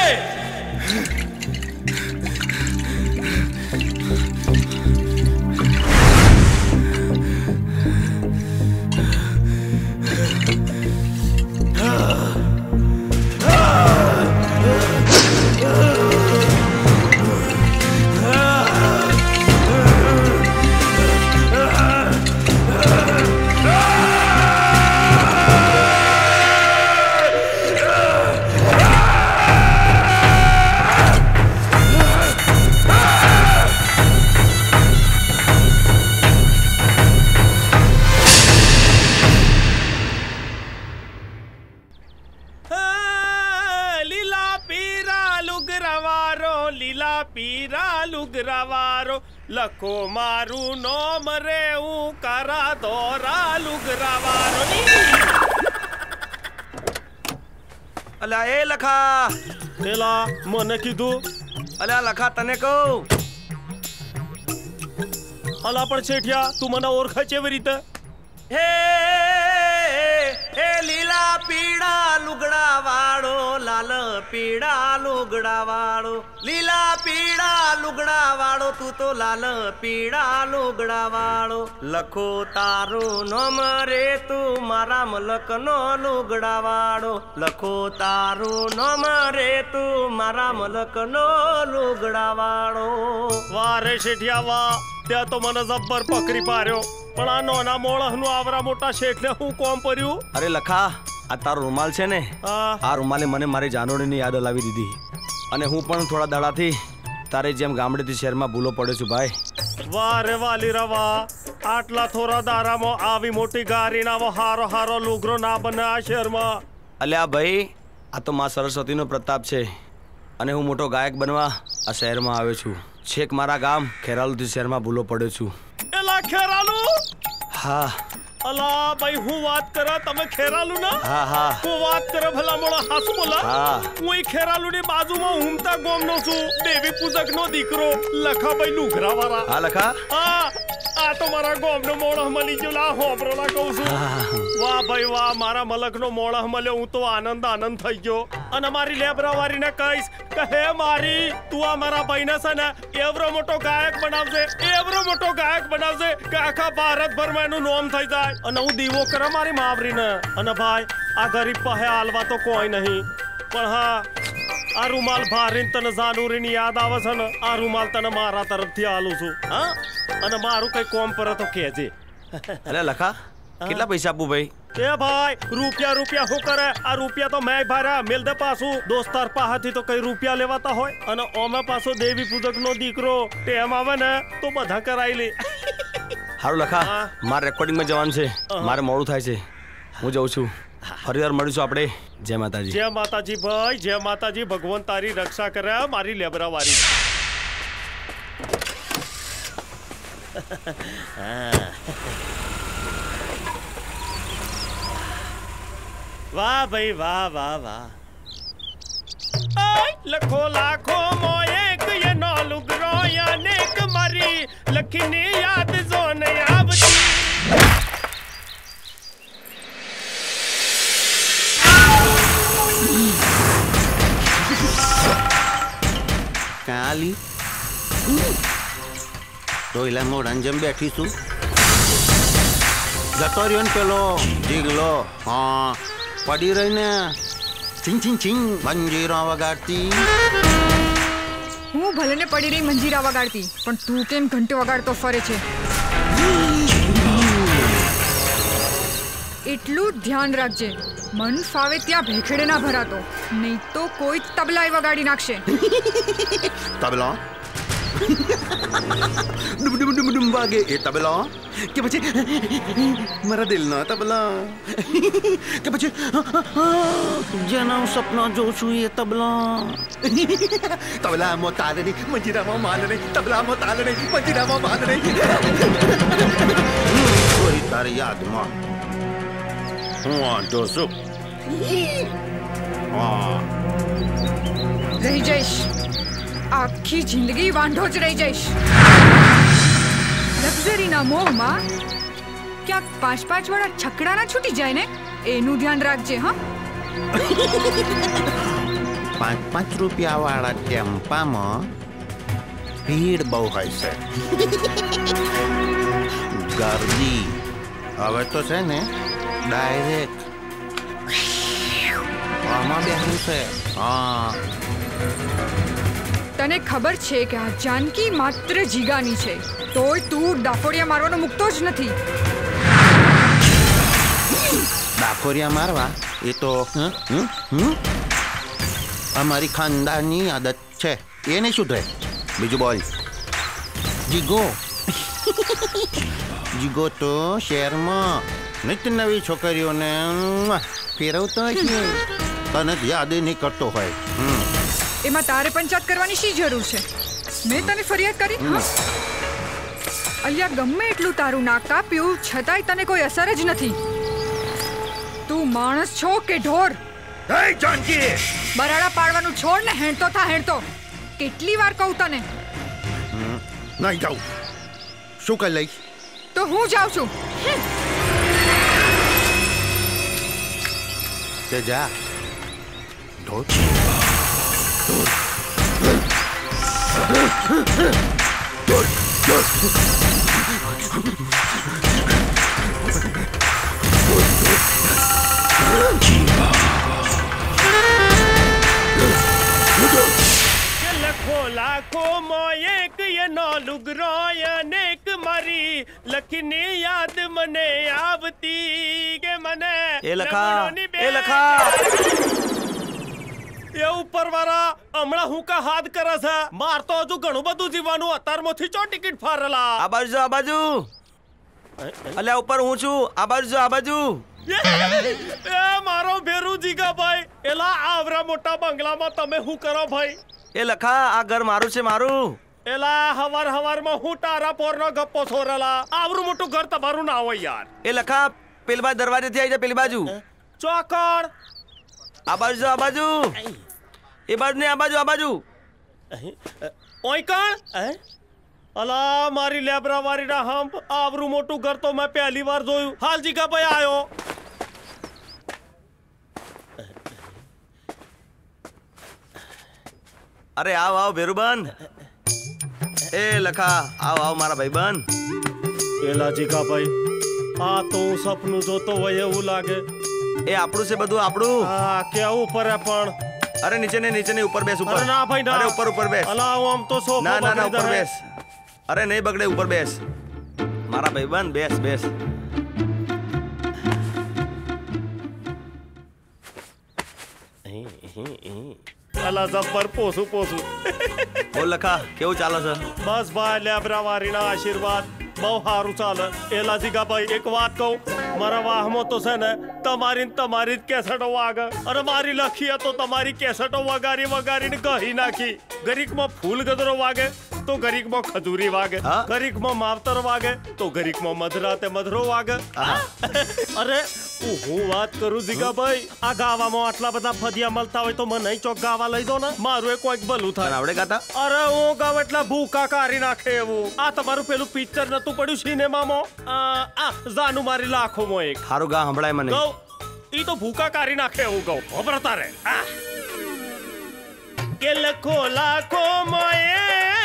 લખો મારું નોમ રે હું કરા દોરા લુગરાવારો. અલ્યા એ લખા, પેલા મને કીધું. અલ્યા લખા તને કહું. અલા પણ શેઠિયા તું મને ઓળખે કેવી રીતે? હે હે લીલા પીળા લુગડા વાળો, લાલ પીળા લુગડા વાળો, લીલા પીળા લુગડા વાળો, તું તો લાલ પીળા લુગડા વાળો. લખો તારું નામ રે તું મારા મલકનો લુગડા વાળો, લખો તારું નામ રે તું મારા મલકનો લુગડા વાળો. વાહ રે શેઠિયા વાહ, ત્યાં તો મને જબ્બર પકડી પાડ્યો. પણ આ નાના મોળસનું આવરા મોટા શેઠને હું કોમ કર્યું? અરે લખા, આ તારો રૂમાલ છે ને, આ રૂમાલે મને મારી જાનોડીની યાદ અલાવી દીધી. અને હું પણ થોડા દાડાથી તારે જેમ ગામડેથી શહેરમાં ભૂલો પડ્યો છું ભાઈ. વાહ રે વાલી રવા, આટલા થોડા દારામાં આવી મોટી ગારીના હારો હારો લુગરો ના બને આ શહેરમાં. અલ્યા ભાઈ, આ તો માં સરસ્વતીનો પ્રતાપ છે અને હું મોટો ગાયક બનવા આ શહેરમાં આવ્યો છું. છેક મારા ગામ ખેરાલુથી શહેરમાં ભૂલો પડ્યો છું. એલા ખેરાલુ? હા. અલા ભાઈ હું વાત કરે, તમે ખેરાલુ ના? હા હા. હું વાત કરે ભલા મોળા હાસુ બોલા. હા. હું એ ખેરાલુની બાજુમાં ઉમતા ગામનો છું, દેવી પૂજકનો દીકરો લખાભાઈ લુગરાવાળા. હા લખા. હા આ તો મારા ગોમનો મોણસ મળી ગયો લા હોબરોલા કહું છું વાહ ભાઈ વાહ મારા મલકનો મોણસ મળ્યો હું તો આનંદ આનંદ થઈ ગયો અને મારી લેબરાવારીને કહીશ કે હે મારી તું આ મારા ભાઈને છે ને એવરો મોટો ગાયક બનાવજે એવરો મોટો ગાયક બનાવજે કે આખા ભારતભરમાં એનું નામ થઈ જાય અને હું દીવો કરે મારી માવરીને અને ભાઈ આ ગરીબ પાસે હાલવા તો કોઈ નહીં પણ હા આ રૂમાલ ભારીને તને જાનુરીની યાદ આવે છે ને આ રૂમાલ તને મારા તરફથી આલું છું હા અને મારું કઈ કોમ પર તો કહેજે અરે લખા કેટલા પૈસા આપું ભાઈ એ ભાઈ રૂપિયા રૂપિયા શું કરે આ રૂપિયા તો મેં ભાર્યા મેલ દે પાછું દોસ્તાર પાસેથી તો કઈ રૂપિયા લેવાતા હોય અને ઓમે પાછો દેવી પૂજક નો દીકરો ટેમ આવે ને તો બધા કરાઈ લે હારું લખા મારે રેકોર્ડિંગમાં જવાનું છે મારે મોડું થાય છે હું જઉં છું ફરી વાર મળીશું આપણે જય માતાજી જય માતાજી ભાઈ જય માતાજી ભગવાન તારી રક્ષા કરે મારી લેબરા વારી વાહ ભાઈ વાહ વાહ વાહ લખો લાખો મો એક ये नो लुगरो या नेक मारी लखनी याद जो न आवती કાલી ટોયલા મોઢાને જેમ બેઠી છું જતો રહ્યો ને પેલો જીગલો હા પડી રહીને છીંગ છીંગ છીંગ મંજીરા વગાડતી હું ભલે ને પડી રહી મંજીરા વગાડતી પણ તું કેમ ઘંટો વગાડતો ફરે છે એટલું ધ્યાન રાખજે મન ફાવે ત્યાં ભેખડે ના ભરાતો નહીં તો કોઈ તબલાય વગાડી નાખશે તબલા ડુમ ડુમ ડુમ ડુમ વાગે એ તબલા કે પછી મારા દિલનો તબલા કે પછી જેના હું સપના જોઉં છું એ તબલા તબલામાં તાલ નહીં મંજીરામાં માલ નહીં તબલામાં તાલ નહીં મંજીરામાં માલ નહીં કોઈ તારી યાદમાં હું વાંધો છું રહી જઈશ આખી જિંદગી વાંઢો જ રહી જઈશ લક્ઝરીના મોહમાં ક્યાંક પાંચ પાંચ વાળા છકડા ના છૂટી જાય ને એનું ધ્યાન રાખજે હા પાંચ પાંચ રૂપિયા વાળા ટેમ્પામાં ભીડ બહુ હોય છે ગર્દી હવે તો છે ને ડાયરેક્ટ આમાં બેઠું છે હા તને ખબર છે કે આ જાનકી માત્ર જીગાની છે તોય તું ડાફોડિયા મારવાનો મુકતો જ નથી ડાફોડિયા મારવા એ તો અમારી ખાનદાનની આદત છે એ નહીં સુધરે બીજું બોલ જીગો જીગો તો શહેરમાં નિત્ય નવી છોકરીઓને ફેરવતો છે તને યાદ નહીં કરતો હોય એમાં તારે પંચાયત કરવાની શી જરૂર છે મેં તને ફરિયાદ કરી હા અલ્યા ગમે એટલું તારું નાક કાપ્યું છતાંય તને કોઈ અસર જ નથી તું માણસ છો કે ઢોર જાનકી બરાડા પાડવાનું છોડ ને હેણતો થા હેણતો કેટલી વાર કહું તને નહીં જાઉં શું કરી લઈશ તો હું જાઉં છું તે જા ઢોર લખો લાખો મો એક ये नो लुगरो या नेक मारी लखनी याद મને આવતી કે મને એ લખા એ લખા એ ઉપર વાળા હમણાં હું કા હાથ કરે છે માર તો હજુ ઘણું બધું જીવવાનું અતારમાંથી ચો ટિકિટ ફારેલા આ બાજુ જો આ બાજુ અલ્યા ઉપર હું છું આ બાજુ જો આ બાજુ એ મારો ભેરું જીગા ભાઈ એલા આવરા મોટા બંગલામાં તમે શું કરો ભાઈ એ લખા આ ઘર મારું છે મારું એલા હવાર હવારમાં હું તારા પોરનો ગપ્પો છોરેલા આવરું મોટું ઘર તમારું ના હોય યાર એ લખા પેલી બાજુ દરવાજેથી આવી જા પેલી બાજુ ચોકડ આ બાજુ જો આ બાજુ એ બાજુ ને આ બાજુ આ બાજુ ઓય કણ અલા મારી લેબરા વારીના હમ આવરું મોટું ઘર તો મેં પહેલી વાર જોયું. હાલ જીગાભાઈ આયો. અરે આવ આવ ભેરુબન. એ લખા આવ આવ મારા ભાઈબંધ. પેલા જીગાભાઈ આ તો હું સપનું જોતો હોય એવું લાગે. એ આપણું છે બધું આપણું. હા કેવું પડે પણ. અરે નીચે ને નીચે ને ઉપર બેસ ઉપર. અરે ના ભાઈ ના. અરે ઉપર ઉપર બેસ. અલા હું આમ તો સોફો ના ના ના ઉપર બગડી બેસ. અરે નહીં બગડે ઉપર બેસ. મારા ભાઈબંધ બેસ બેસ. અલા જબ્બર પોસું પોસું. બોલ લખા કેવું ચાલે છે? બસ ભાઈ લેબરા વારીના આશીર્વાદ બહુ સારું ચાલે. એલા જીગાભાઈ એક વાત કહું, મારા વાહમાં તો છે ને તમારી તમારી જ કેસેટો વાગે અને મારી લખીએ તો તમારી કેસેટો વગારી વગારીને કહી નાખી. ગરીકમાં ફૂલ ગદરો વાગે તો ગરીકમાં ખજૂરી વાગે, ગરીકમાં માવતર વાગે તો ગરીકમાં મધરાતે મધરો વાગે. અરે હું વાત કરું જીગાભાઈ, આ ગાવામાં આટલા બધા ફદિયા મળતા હોય તો મને ચોક ગાવા લઈ દો ને, મારું એક કોઈક ભલું થાય. આવડે ગાતા? અરે હું ગાવ એટલા ભૂકા કાઢી નાખે એવું. આ તમારું પેલું પિક્ચર નતું પડ્યું સિનેમામાં, આ જાનુ મારી લાખોમાં એક સારું ગા સંભળાય મને. ગૌ ઈ તો ભૂકા કાઢી નાખે એવું ગૌ. ખબરતા રે કે લખો લાખો મોએ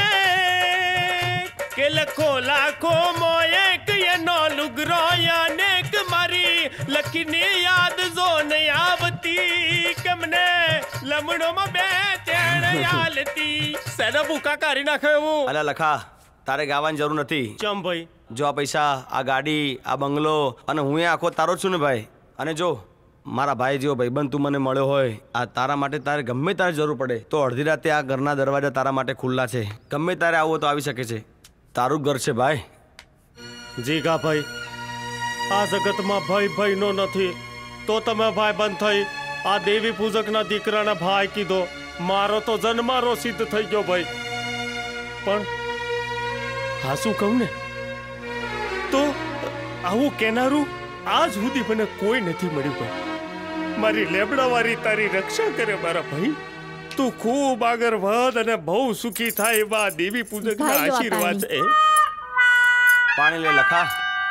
કે લખો લાખો મોએ કે નો લુગરો યાનેક મારી લખની યાદ જો ન આવતી કમને લમણો માં બે ચેણ યાલતી. સેના ભૂકા કાઢી નાખે એવું. અલા લખા તારે ગાવાની જરૂર નથી. ચમ ભાઈ? જો આ પૈસા, આ ગાડી, આ બંગલો અને હું એ આખો તારો જ છું ને ભાઈ. અને જો મારા ભાઈ જેવો ભાઈબંધ તું મને મળ્યો હોય, આ તારા માટે તારે ગમે તારે જરૂર પડે તો અડધી રાતે આ ઘરના દરવાજા તારા માટે ખુલ્લા છે. ગમે તારે આવો તો આવી શકે છે. તારું ઘર છે ભાઈ. જીગા ભાઈ આ જગતમાં ભાઈ ભાઈ નો નથી તો તમે ભાઈ બંધ થઈ આ દેવી પૂજકના દીકરાને ભાઈ કીધો. મારો તો જન્મારો સિદ્ધ થઈ ગયો ભાઈ. પણ હા શું કહું ને તો આવું કેનારું આજ સુધી મને કોઈ નથી મળ્યું ભાઈ. મારી લેબડાવાળી તારી રક્ષા કરે મારા ભાઈ. તું ખૂબ આગળ વધ અને બહુ સુખી થાય એવા દેવી પૂજકના આશીર્વાદ છે. પાણી લે લખા.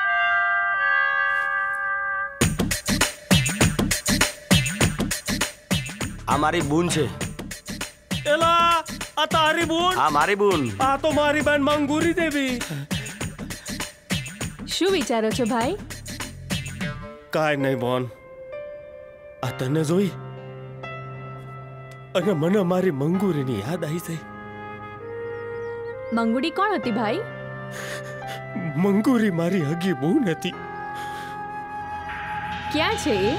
આ મારી બૂન છે. એલા આ તારી બૂન? આ મારી બૂન. આ તો મારી બેન મંગુરી દેવી. શું વિચારો છો ભાઈ? કાંઈ નહીં બોન, આ તને જોઈ અને મને મારી મંગુરીની યાદ આવી ગઈ. મંગુડી કોણ હતી ભાઈ? મંગુરી મારી હગી બહુ હતી. ક્યાં છે એ?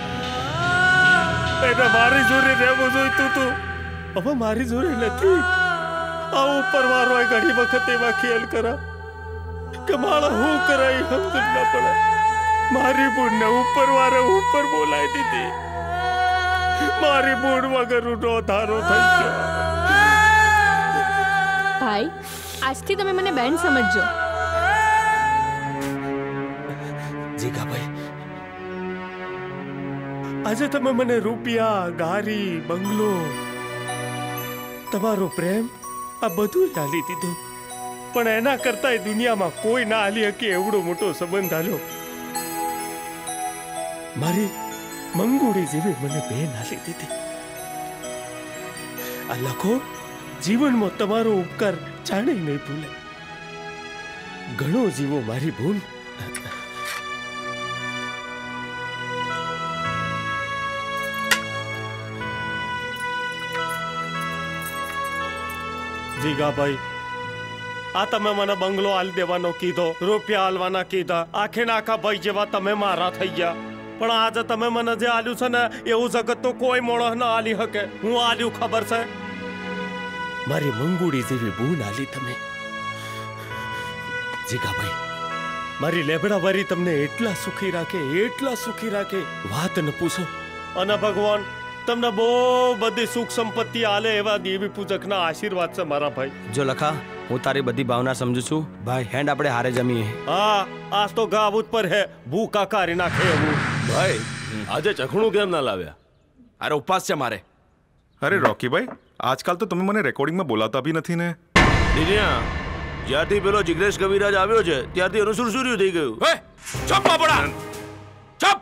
એને મારી જોડે રહેવું જોઈતું તું, હવે મારી જોડે નથી. આ ઉપર વાળો ઘણી વખત એવા ખેલ કરા કે મારા હું કરાય સમજ ન પડે. મારી બૂનને ઉપર વાળે ઉપર બોલાવી દીધી. મારી બૂન વગર નો ધારો થઈ ગયો. ભાઈ આજથી તમે મને બેન સમજજો. જીગા ભાઈ આજે તમે મને રૂપિયા, ગાડી, બંગલો, તમારો પ્રેમ આ બધું હાલી દીધું. પણ એના કરતા દુનિયામાં કોઈ ના હાલી શકે એવડો મોટો સંબંધ હાલ્યો. મારી મંગુડી જેવી મને બેન હાલી દીધી. આ લખો જીવનમાં તમારો ઉપકાર જાણે નહીં ભૂલે. ઘણો જીવો મારી ભૂલ. જીગા ભાઈ આ તમે મને બંગલો આલી દેવાનો કીધો, રૂપિયા આલવાના કીધા, આખે નાખા ભાઈ જેવા તમે મારા થઈ ગયા. પણ આજે તમે મને જે આલ્યું છે ને એવું જગત તો કોઈ મોણસ ના આલી શકે. હું આલ્યું ખબર છે? મારી મંગુડી જેવી બૂન આલી તમે. જીગાભાઈ મારી લેબડા વારી તમને એટલા સુખી રાખે, એટલા સુખી રાખે વાત ન પૂછો. અને ભગવાન તમને બહુ બધી સુખ સંપત્તિ આલે એવા દેવી પૂજકના આશીર્વાદ છે મારા ભાઈ. જો લખા હું તારી બધી ભાવના સમજુ છું ભાઈ. હેન્ડ આપણે હારે જમીએ. હા આજ તો ગાવું જ પર હે ભૂકા કાઢી નાખે એવું. ભાઈ આજે ચખણું કેમ ના લાવ્યા? અરે ઉપવાસ છે મારે. અરે રોકીભાઈ આજકાલ તો તમે મને રેકોર્ડિંગમાં બોલાવતા બી નથી ને. દિવ્યા જ્યારથી પેલો જિગ્નેશ કવિરાજ આવ્યો છે ત્યારથી એનું સુરસુર્યું થઈ ગયું. ચપ બાપડા ચપ.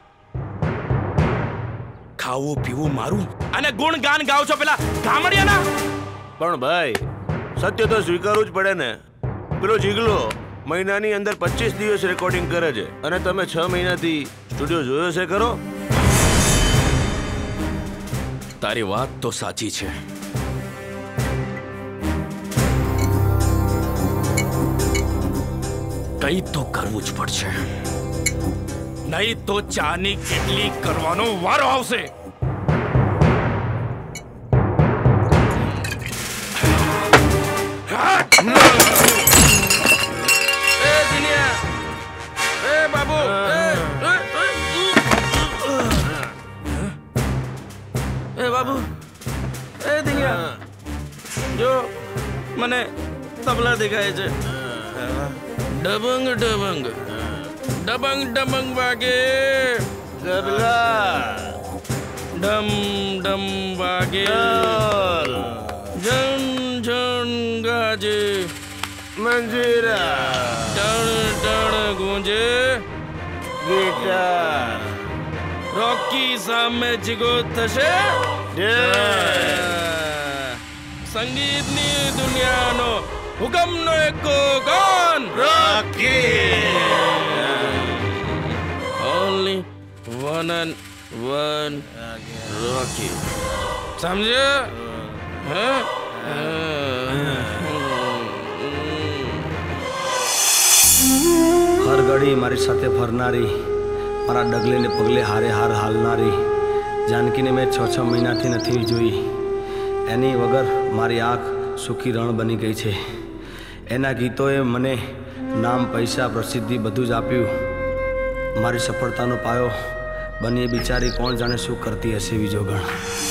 ખાવું પીવું મારું અને ગુણ ગાન ગાવ છો પેલા ગામડિયાના. પણ ભાઈ સત્ય તો સ્વીકારવું જ પડે ને. પેલો જીગલો મહિનાની અંદર પચીસ દિવસ રેકોર્ડિંગ કરે છે અને તમે છ મહિનાથી સ્ટુડિયો જોયો છે ખરો? તારી વાત તો સાચી છે. કઈ તો કરવું જ પડશે, નહીં તો ચાની કેટલી કરવાનો વારો આવશે. એ દિનિયા, એ બાબુ, એ બાબુ, એ દિનિયા, જો મને તબલા દેખાય છે. ડબંગ ડબંગ ડબંગ ડબંગ વાગે ગરલા, ડમ ડમ વાગે જન જન ગાજે મંજીરા, ટણ ટણ ગુંજે ગીટાર. રોકી સામે જીગો થશે. સંગીતની દુનિયાનો હુકમનો એકો કોણ? Rocky. Only one and one Rocky. સમજ્યા? હા. હર ઘડી મારી સાથે ફરનારી, મારા ડગલે ને પગલે હારે હાર હાલનારી જાનકીને મેં છ છ મહિનાથી નથી જોઈ. એની વગર મારી આંખ સુખી રણ બની ગઈ છે. એના ગીતોએ મને નામ, પૈસા, પ્રસિદ્ધિ બધું જ આપ્યું. મારી સફળતાનો પાયો બની એ બિચારી કોણ જાણે શું કરતી હશે વિજોગણ.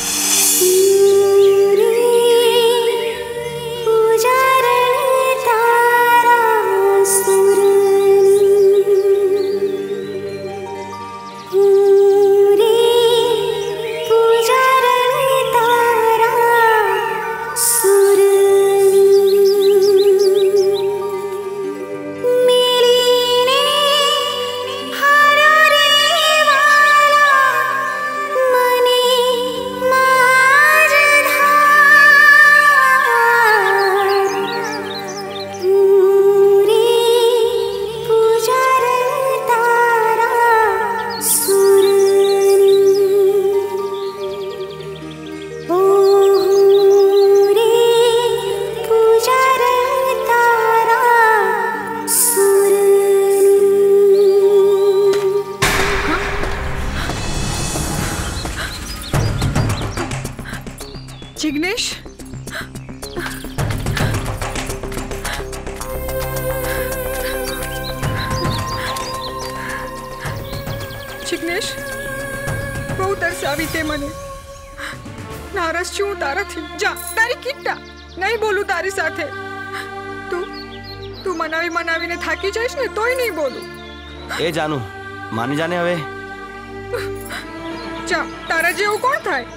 જિગ્નેશ, જિગ્નેશ, બહુ તરસાવી તે મને. નારાજ છું હું તારાથી. જા, તારી કિટ્ટા. નહીં બોલું તારી સાથે. તું તું મનાવી મનાવીને થાકી જઈશ ને તોય નહીં બોલું. એ જાનું, માની જાને હવે. જા, તારા જેવું કોણ થાય?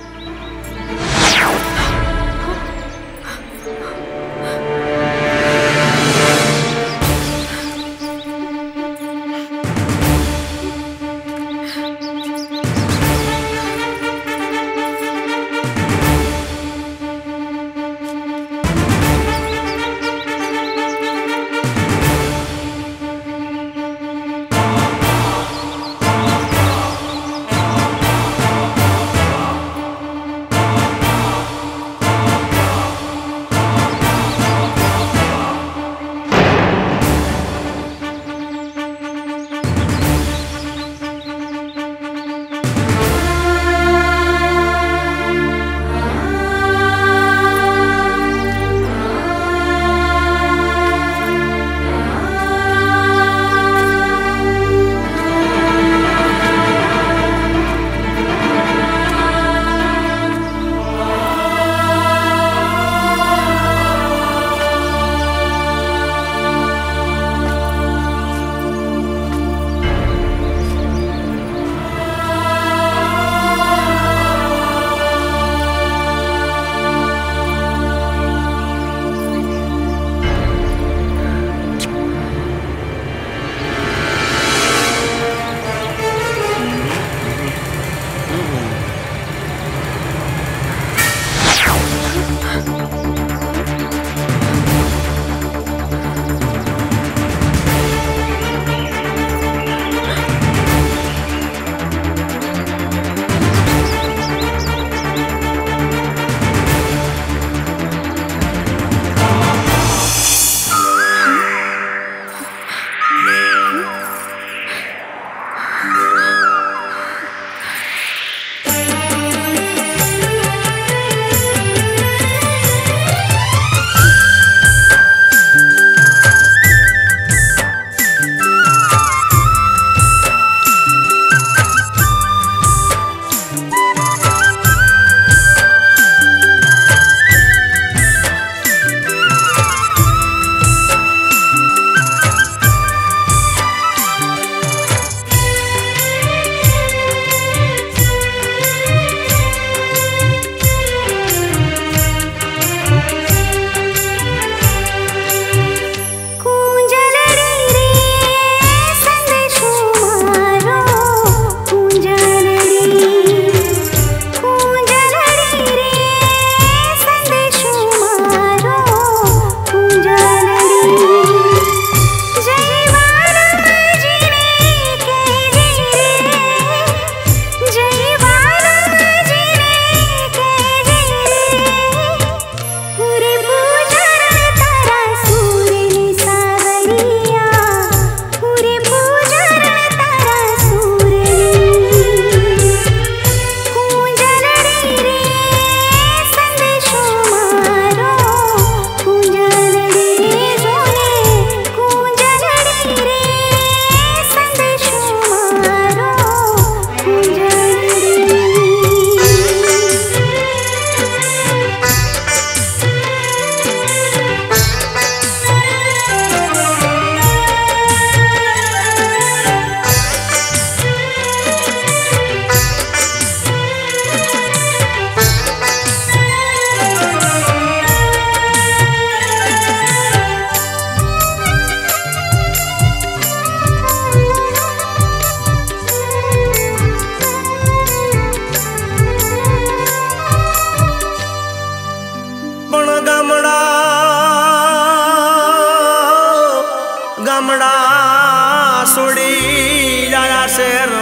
गामड़ा सोड़ी जाया शहर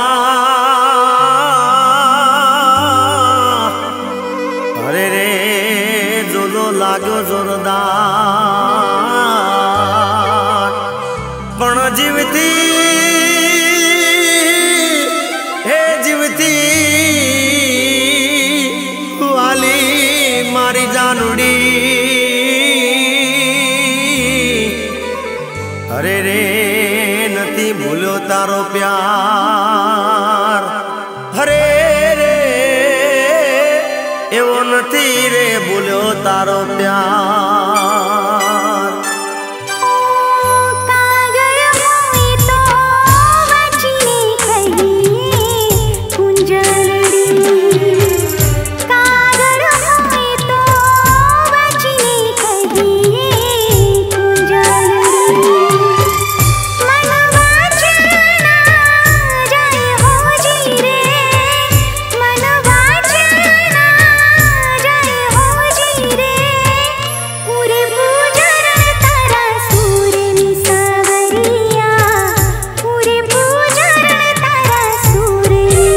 अरे रे जो जो लागो जोरदार पण जीवती हे जीवती वाली मारी जानुड़ी अरे रे नती भूलो तारो प्यार हरे रे एवो नती रे भूलो तारो प्यार कागड़ मोई तो वाचीने कहिए कुंजलड़ी कागड़ मोई तो वाचीने कहिए कुंजलड़ी मनवा जाना जाए हो जी रे मनवा जाना जाए हो जी रे पूरे पूजन तारा सूरनी सावरिया पूरे पूजन तारा सूरनी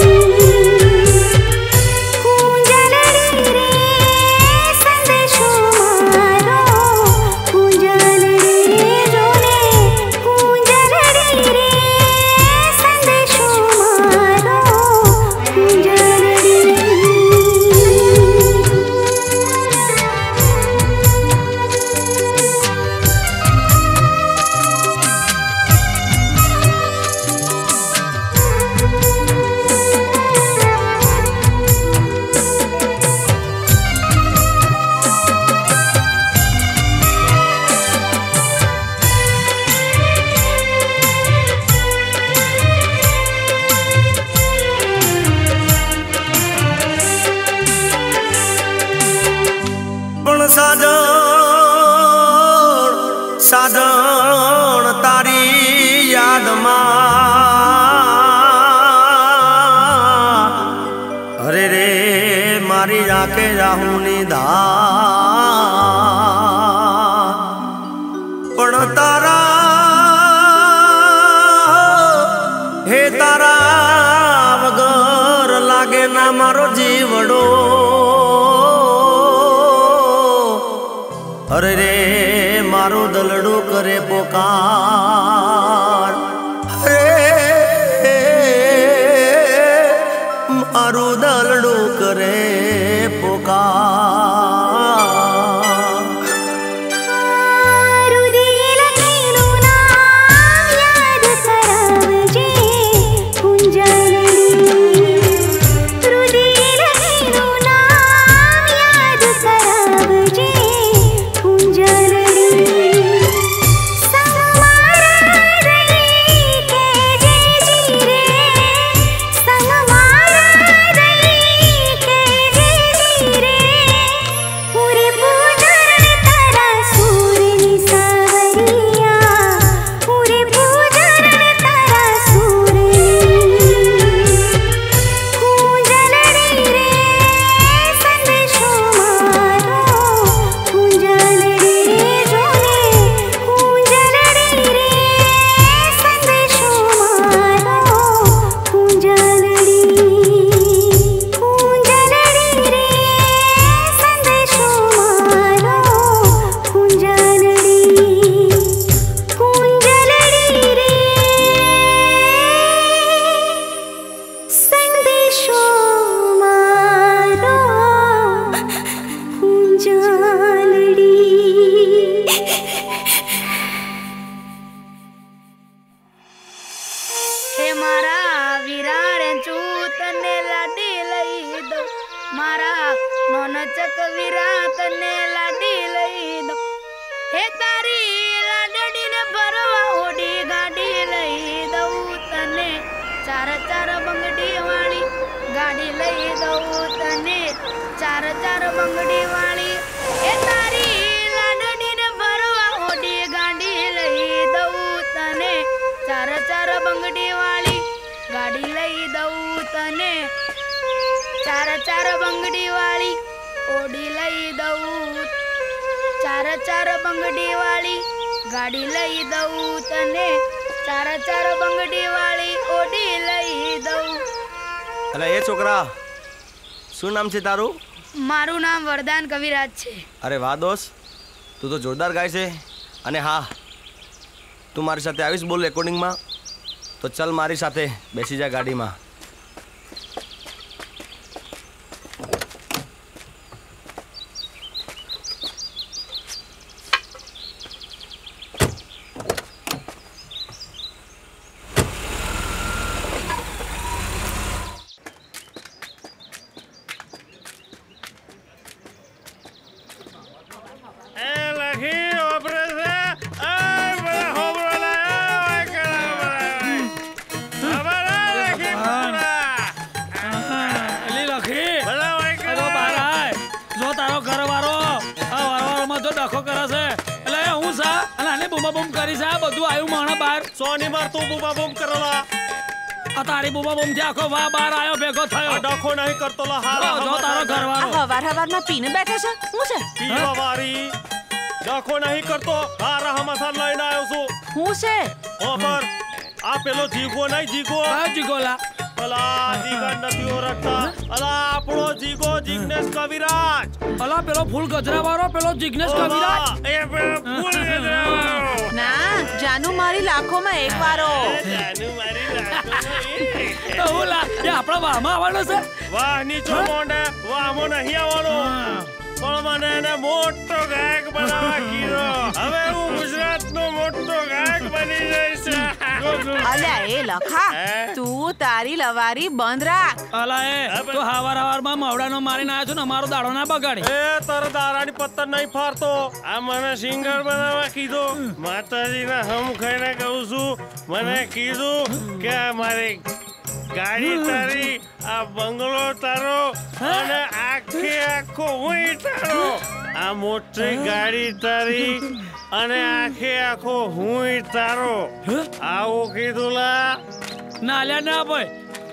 कुंजलड़ी रे संदेशो मारो कुंजलड़ी रे जोने कुंजलड़ी रे संदेशो मारो कुंजलड़ी पण साजण साजण तारी याद अरे रे मारी जाके जाहू निधा पण तारा हे तारा वगर लागे ना मारो जीवड़ो अरे रे मारो दलड़ो करे पोकार अरे मारो दलड़ो करे पोकार रुदिए लखीनु नाम याद करावजे कुंजलड़ी रुदिए लखीनु नाम याद करावजे कुंजलड़ी संग मारा रही के जे जी रे संग मारा रही के जे जी रे पूरे पूजन तारा सूरनी सावरिया पूरे पूजन तारा सूरनी कुंजलड़ी रे संदेशो मारो कुंजलड़ी रे जोने कुंजलड़ी रे संदेशो मारो कुंजलड़ी कुंजलड़ी रे संदेशो मारो कुंजलड़ी कुंजलड़ी रे संदेशो मारो कुंजलड़ी હે મારા વિરાણે છું તને લાડી લઈ દઉં મારા નોનચક વીરા તને લાડી લઈ દઉં હે તારી લાડડીને ભરવા ઓડી ગાડી લઈ દઉં તને ચાર ચાર બંગડી વાળી ગાડી લઈ દઉં તને ચાર ચાર બંગડી વાળી હે તારી લાડડીને ભરવા ઓડી ગાડી લઈ દઉં તને ચાર ચાર બંગડી વાળી ગાડી લઈ દઉં તને ચાર ચાર બંગડી વાળી ઓડી લઈ દઉં ચાર ચાર બંગડી વાળી ગાડી લઈ દઉં તને, ચાર ચાર બંગડી વાળી ઓડી લઈ દઉં. અલે એ છોકરા, શું નામ છે તારું? મારું નામ વરદાન કવિરાજ છે. અરે વાહ દોસ્ત, તું તો જોરદાર ગાય છે. અને હા, તું મારી સાથે આવીશ બોલ રેકોર્ડિંગમાં? તો ચલ મારી સાથે બેસી જા ગાડીમાં. તારી બુબા બુમ જે આખો વા બાર આયો ભેગો થયો. ડખો નહીં કરતો લા હારા. જો તારો ઘરવાળો હવાર હવારમાં પીને બેઠો છે. હું છે પીવા વાળી ડખો નહીં કરતો. હારા હમાસા લઈને આવ્યો છું. હું છે ઓફર આ પેલો જીગો નહીં જીગો. આ જીગોલા અલા જીગા નથી ઓળખતા. અલા આપણો જીગો જિગ્નેશ કવિરાજ. અલા પેલો ફૂલ ગજરા વાળો પેલો જિગ્નેશ કવિરાજ. એ પેલો ફૂલ ગજરા. ના જાનુ મારી લાખોમાં એક વારો. જાનુ મારી લાખોમાં તો ઓલા એ આપણા વાહમાં આવવાનો છે. વાહ નીચો મોંડે વાહમાં નહીં આવવાનો. પણ મને એને મોટો ગાયક બનાવવા કીધો. હવે હું ગુજરાતનો મોટો ગાયક બની જઈશ. અલ્યા એ લખા, તું તારી લવારી બંધ રાખ. અલા એ તો હવાર હવારમાં મવડાનો મારીને આવ્યો છું ને અમારો દાડો ના બગાડી. એ તાર દારાની પત્તર નહીં ફારતો. આ મને સિંગર બનાવવા કીધો. માતાજીના હમ ખાઈને કહું છું. મને કીધું કે મારી ગાડી તારી, આ બંગલો તારો અને આખે આખો હું તારો. આ મોટી ગાડી તારી અને આખે આખો હું તારો. આવું કીધું લા. ના લ્યા ના ભાઈ,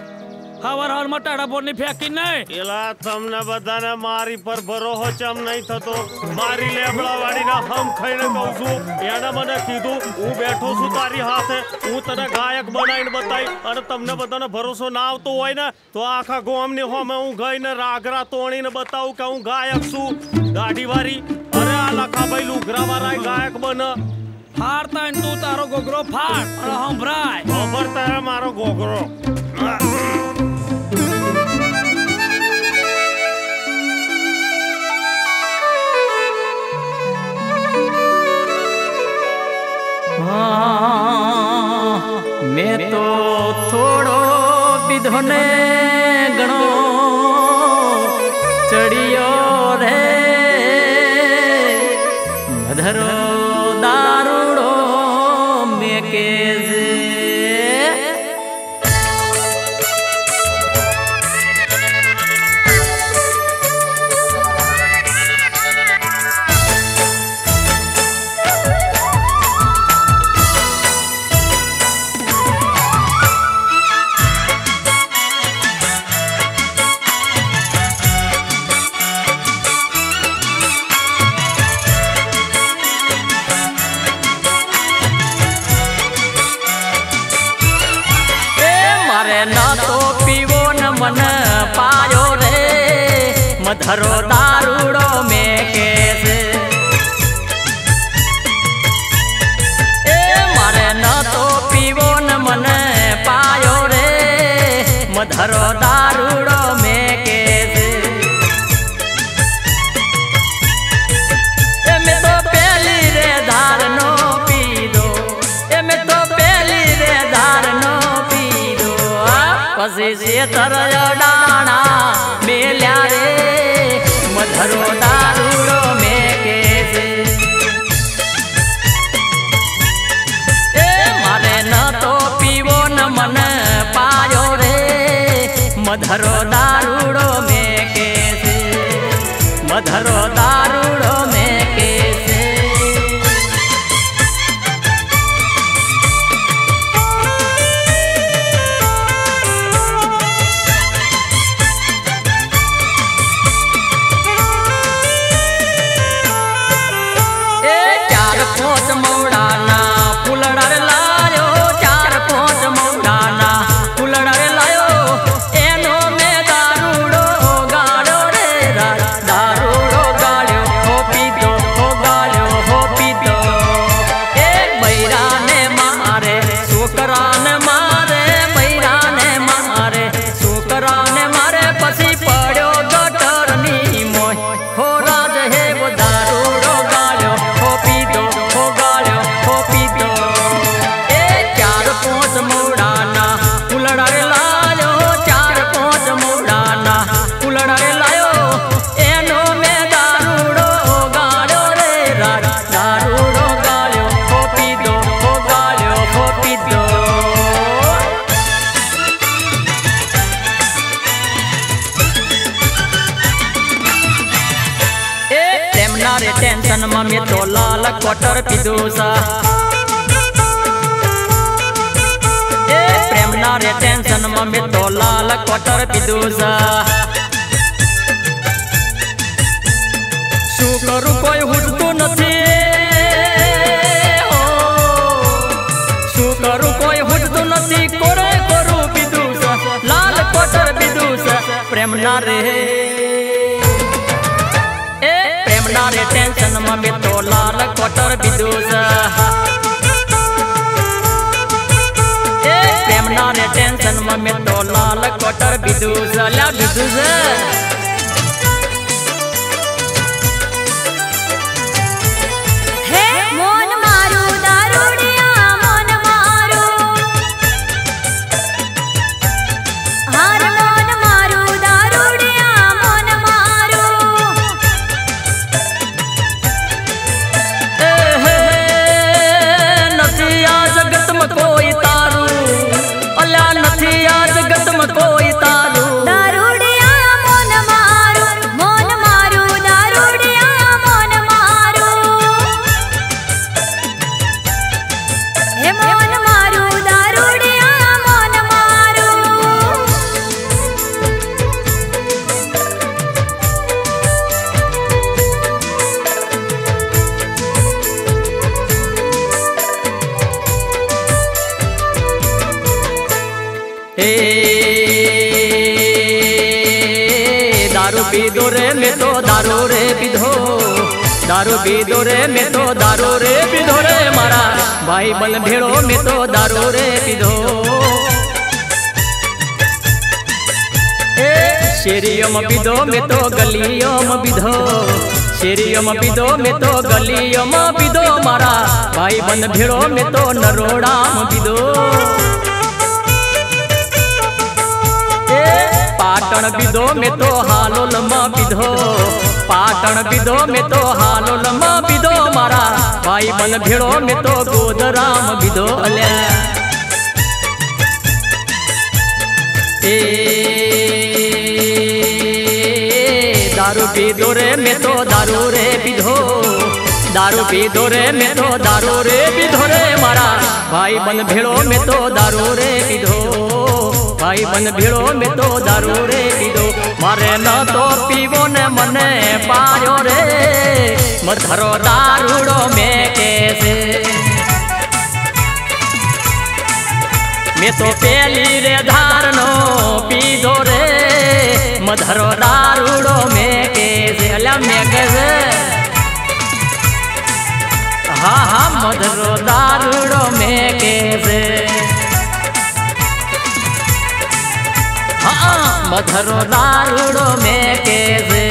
હવાર હવારમાં ટાડા બોરની ફેંકી નહીં. એલા તમને બધાને મારી પર ભરોસો ચમ નહીં થતો. મારી લેબડા વાળીના હમ ખાઈને કહું છું. એને મને કીધું હું બેઠો છું તારી હાથે, હું તને ગાયક બનાવીને બતાવી. અને તમને બધાને ભરોસો ના આવતો હોય ને તો આખા ગામની હોમે હું ગઈને રાગરા તોડીને બતાવું કે હું ગાયક છું. ગાડી વાળી અરે આ લખાભાઈ લુગરા વાળા ગાયક બને. ફાડતા તું તારો ગોગરો ફાડ અને હંભરાય. ખબર તારે મારો ગોગરો. મેં તો થોડો પીધો ને ગણો ચડિયો રે મધરો દારૂડો મેં કે મધરો દારૂડો મેં કેસ એ મારે ન તો પીવો ને મને પાયો રે. મધરો દારૂડો મેં કેસ એ મેં તો પેલી રે ધાર નો પીધો. એ મેં તો પેલી રે ધાર નો પીધો. પછી શેતર ડાણા મેલ્યા રે. મધરો દારૂડો મેં કેસ એ મારે ન તો પીવો ને મને પાયો રે. મધરો દારૂડો મેં કેસ મધરો દારૂડો મેં કેસ. મોડા क्वार्टर पीधुं सा ए प्रेमना रे टेंशन में मैं तो लाल क्वार्टर पीधुं सा शू करूं कोई हुजतुं नथी शू करूं कोई हुजतुं नथी कोरे करूं पीधुं सा लाल क्वार्टर पीधुं सा प्रेमना रे ए प्रेमना रे टेंशन में मैं तो लाल क्वार्टर पीधुं सा ए प्रेमना रे टेंशन में मैं तो लाल क्वार्टर पीधुं सा ला पीधुं सा कोई तारू दारूडिया मोन मारू मोन मारू दारूडिया मोन मारू हे मोन मारू दारूडिया मोन मारू हे दारू पीधो रे मैं तो दारू रे पीधो दारू पीधो रे मैं तो दारू रे पीधो रे मारा भाई बल भेड़ो मैं तो दारू रे पीधो शेरियों में पीधो मैं तो गलियों में पीधो शेरियों में पीधो मैं तो गलियों में पीधो मारा भाई बल भेड़ो मैं तो नरोड़ा में पीधो पाटण पीधो में तो हालोल में पीधो पाटण पीधो में तो हालोल में पीधो मारा भाई बन भेड़ो में तो गोदराम पीधो ए दारू पीधो रे में तो दारू रे पीधो दारू पीधो रे में तो दारू रे पीधो रे मारा भाई बन भेड़ो में तो दारू रे पीधो भाई बन भेड़ो में तो दारू रे पीधो मारे न तो पीवो ने मने पायो रे मधरो दारूड़ो में कैसे मैं तो पेली रे धारनो पीधो रे मधरो दारूड़ो में कैसे अला में कैसे हाँ हाँ मधरो दारूड़ो में कैसे हाँ मधरो दारूड़ो में कैसे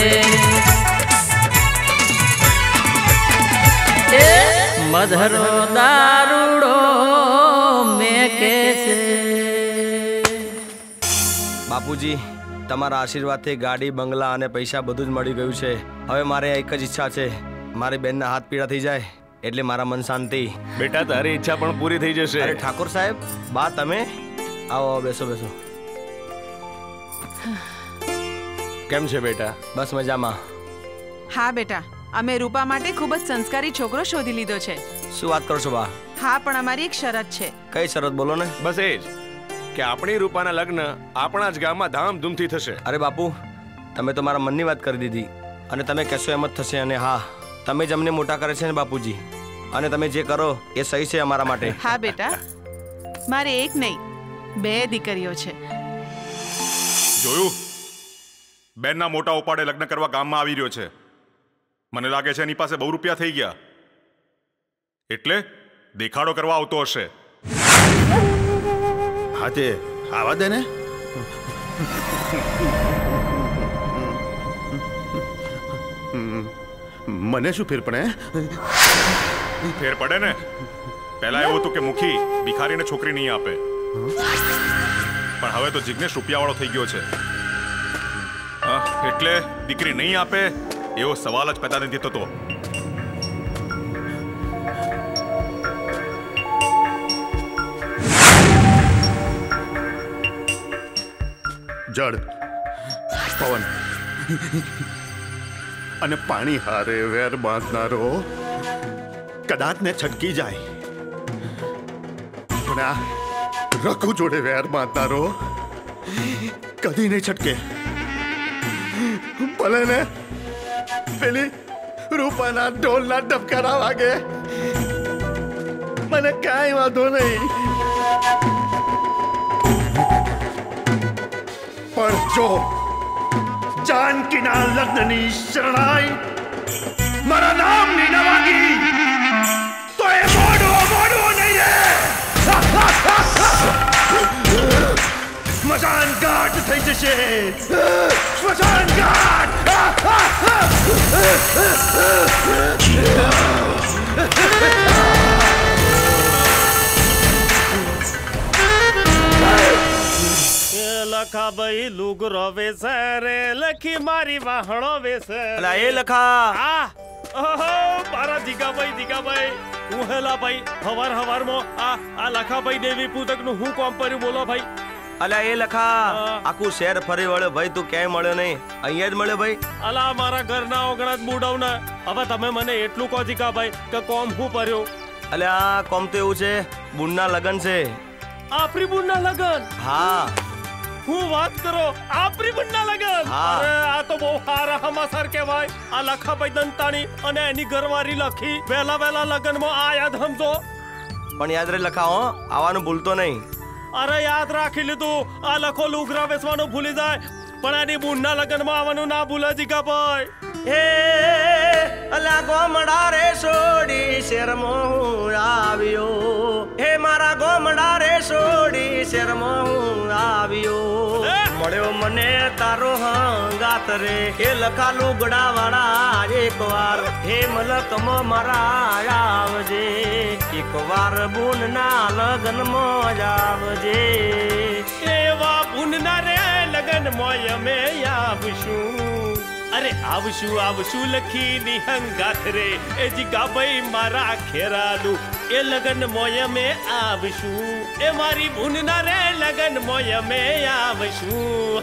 ए मधरो दारूड़ो में कैसे બાપુજી તમારા આશીર્વાદથી ગાડી બંગલા અને પૈસા બધું જ મળી ગયું છે હવે મારે એક જ ઈચ્છા છે મારી બેનના હાથ પીળા થઈ જાય એટલે મારા મન શાંતિ બેટા તારી ઈચ્છા પણ પૂરી થઈ જશે અરે ઠાકોર સાહેબ બા તમે આવો બેસો બેસો કેમ છે બેટા બસ મજામાં હા બેટા અમે રૂપા માટે ખૂબ જ સંસ્કારી છોકરો શોધી લીધો છે શું વાત કરો છો બા હા પણ અમારી એક શરત છે કઈ શરત બોલો ને બસ એ જ કે આપણી રૂપાના લગ્ન આપણા જ ગામમાં ધામધૂમથી થશે અરે બાપુ તમે તો મારા મનની વાત કરી દીધી અને તમે કહેશો એમ જ થશે અને હા તમે જ અમને મોટા કરે છે ને બાપુજી અને તમે જે કરો એ સહી છે અમારા માટે હા બેટા મારે એક નહીં બે દીકરીઓ છે જોયું બેનના મોટા ઉપાડે લગ્ન કરવા ગામમાં આવી રહ્યો છે મને લાગે છે એની પાસે બહુ રૂપિયા થઈ ગયા એટલે દેખાડો કરવા આવતો હશે હા તે આવા દે ને મને શું ફેર પડે ફેર પડે ને પહેલા એવું હતું કે મુખી ભિખારીને છોકરી નહીં આપે પણ હવે તો જિગ્નેશ રૂપિયાવાળો થઈ ગયો છે એટલે દીકરી નહીં આપે એવો સવાલ જ પેદા નથી થતો જળ પવન અને પાણી હારે વેર બાંધનારો કદાચ ને છટકી જાય પણ આ રઘુ જોડે વેર બાંધનારો કદી નહીં છટકે. ભલે ને પેલી રૂપાના ઢોલના ડબકારા વાગે, મને કાંઈ વાંધો નહીં. પણ જો જાનકીના લગ્નની શરણાઈ મારા નામની ન વાગી તો એ મોડો મોડો નહીં રે. સ્મશાન ઘાટ થઈ જશે, સ્મશાન ઘાટ. લખા ભાઈ લુગરો વેસે રે લખી મારી વાહણો વેસે. અલા એ લખા. આ ઓહો મારા જીગાભાઈ જીગાભાઈ હું હેલા ભાઈ હવાર હવારમાં આ આ લખાભાઈ દેવી પૂતક નું હું કોમ કર્યું બોલો ભાઈ. અલા એ લખા આખું શહેર ફરી વળ્યો ભાઈ, તું ક્યાંય મળ્યો નહીં, અહીંયા જ મળ્યો ભાઈ. અલા મારા ઘરના ઓગણા જ બુડાવ ને હવે તમે મને એટલું કહો જીગાભાઈ કે કોમ હું કર્યો. અલ્યા કોમ તો એવું છે, બુનના લગન છે. આપરી બુનના લગન? હા. હું વાત કરો આપરી બુનના લગન? અરે આ તો બહુ સારા સમાચાર કહેવાય. આ લખાભાઈ દંતાણી અને એની ઘરવાળી લખી વહેલા વહેલા લગનમાં આયા સમજો. પણ યાદ રે લખા હો, આવવાનું ભૂલતો નહીં. અરે યાદ રાખી લીધું. આ લખો લુગરા વેચવાનું ભૂલી જાય પણ આની બુનના લગનમાં આવવાનું ના ભૂલે જીગાભાઈ. હે અલા ગોમડા રે સોડી શેરમાં હું આવ્યો, હે મારા ગોમડા રે સોડી શેરમાં હું આવ્યો. મળ્યો મને તારો હંગાત રે એ લખા લુગડા વાળા એક વાર હે મલકમાં મારા આવજે, એક વાર બુનના લગનમાં જ આવજે. એવા બુનના રે લગનમાં અમે આવશું. અરે આવશું આવશું લખી ની હંગાત રે એ જીગાભાઈ મારા ખેરાલું એ લગન મોય મે આવશું. એ મારી બુનના રે લગન મોય મે આવશું.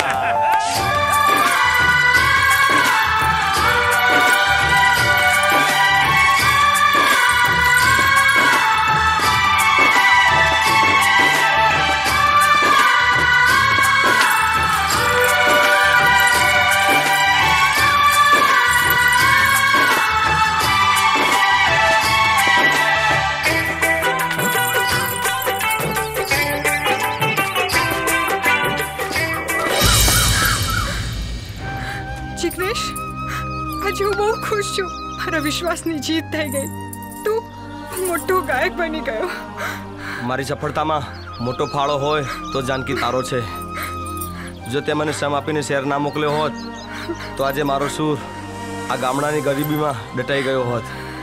જિગ્નેશ, આજે હું બહુ ખુશ છું. મારા વિશ્વાસની જીત થઈ ગઈ. તું મોટો ગાયક બની ગયો. મારી સફળતામાં મોટો ફાળો હોય તો જાનકી તારો છે. જો તે મને સમ આપીને શહેર ના મોકલ્યો હોત તો આજે મારો સૂર આ ગામડાની ગરીબીમાં દટાઈ ગયો હોત.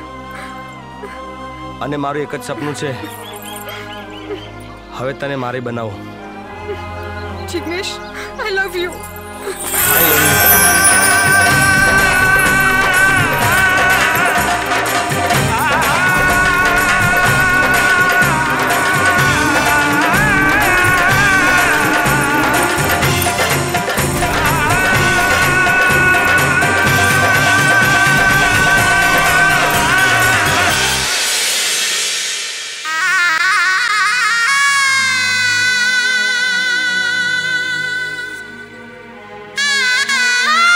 અને મારું એક જ સપનું છે, હવે તને મારી બનાવો. Jignesh, I love you. Ah!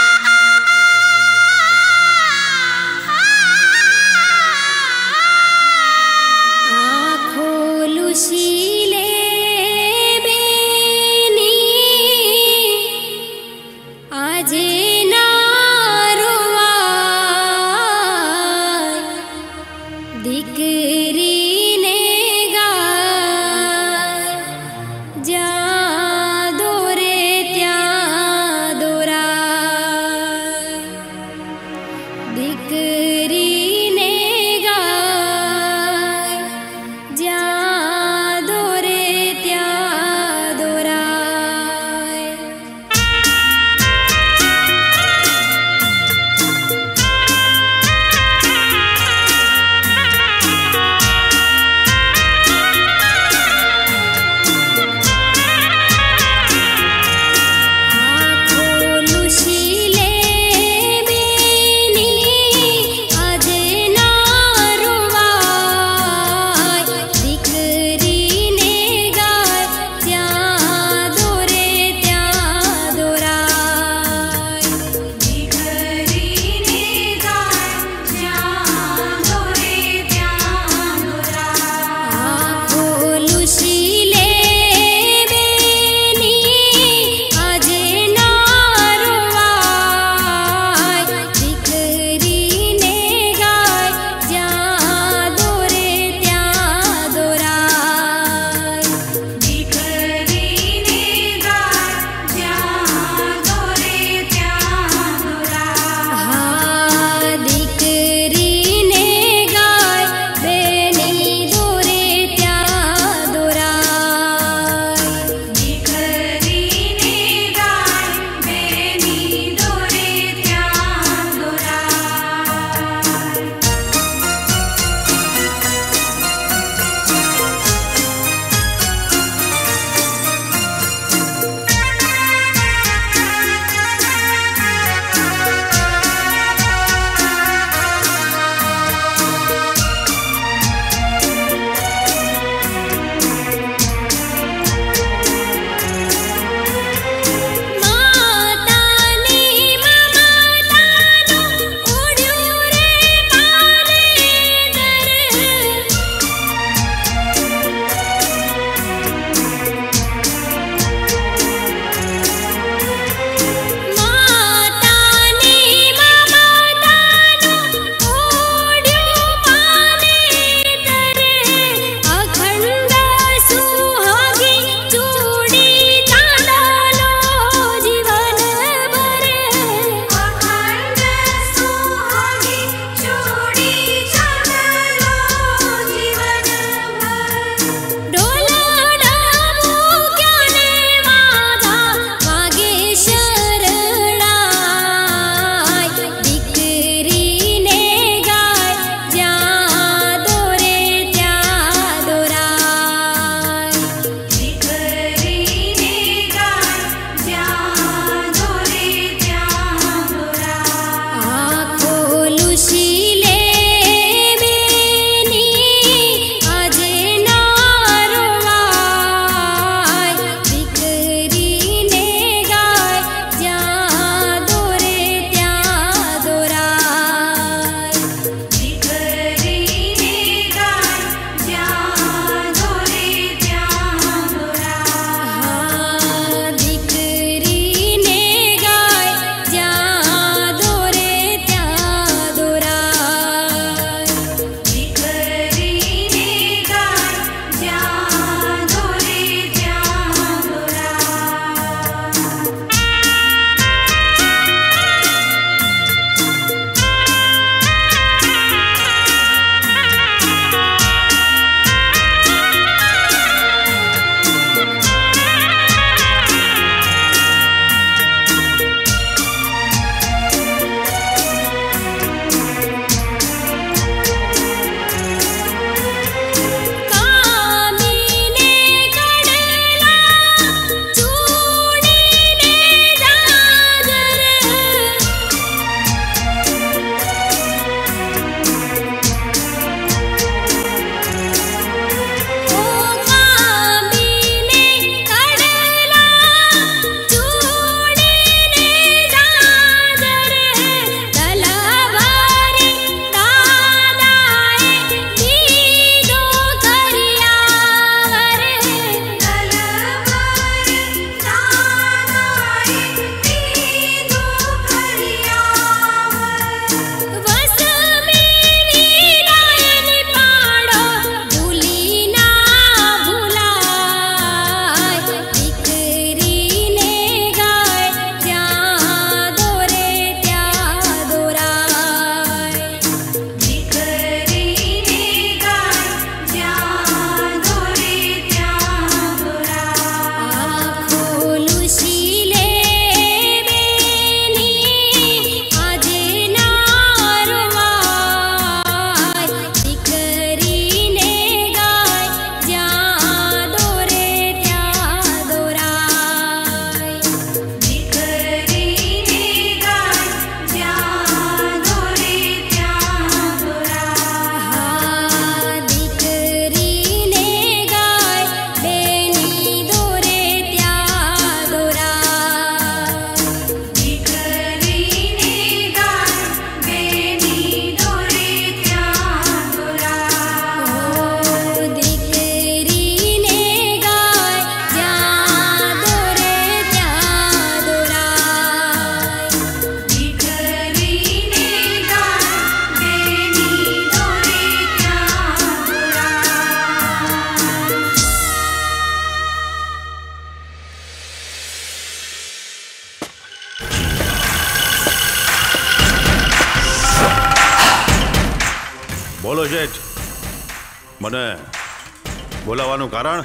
બોલો શેઠ, મને બોલાવવાનું કારણ?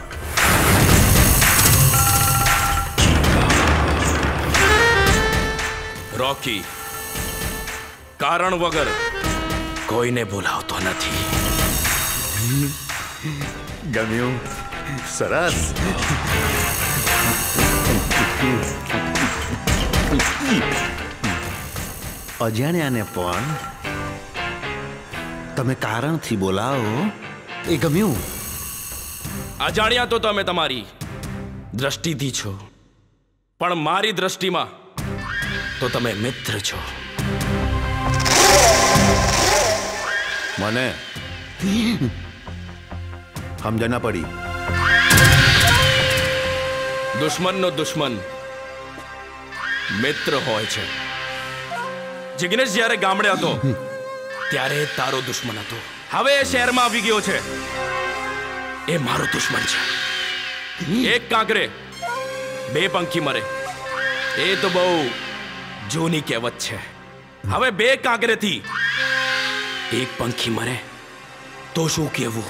રોકી કારણ વગર કોઈને બોલાવતો નથી. ગમ્યું, સરસ. અજાણ્યાને પણ તમે કારણથી બોલાવો એ ગમ્યું. અજાણ્યા તો તમે તમારી દ્રષ્ટિથી છો, પણ મારી દ્રષ્ટિમાં તો તમે મિત્ર છો. મને સમજ ના પડી. દુશ્મનનો દુશ્મન મિત્ર હોય છે. જિગ્નેશ જ્યારે ગામડે હતો ત્યારે તારો દુશ્મન હતો. હવે એ શહેરમાં આવી ગયો છે, એ મારો દુશ્મન છે. એક કાંકરે બે પંખી મરે, એ તો બહુ જૂની કહેવત છે. હવે બે કાંકરેથી એક પંખી મરે તો શું કહેવું?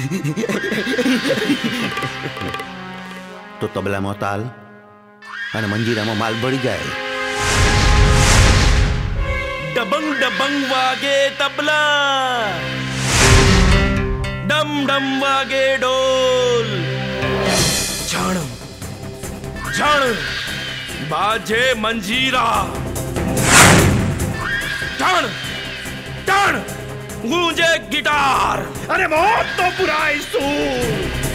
તો તબલામાં તાલ અને મંજીરામાં માલ ભળી જાય. ડબંગ ડબંગ વાગે તબલા, ડમ ડમ વાગે ઢોલ, જણ જણ બાજે મંજીરા, ટણ ટણ ગૂંજે ગિટાર. અરે મોત તો પુરાઈ શું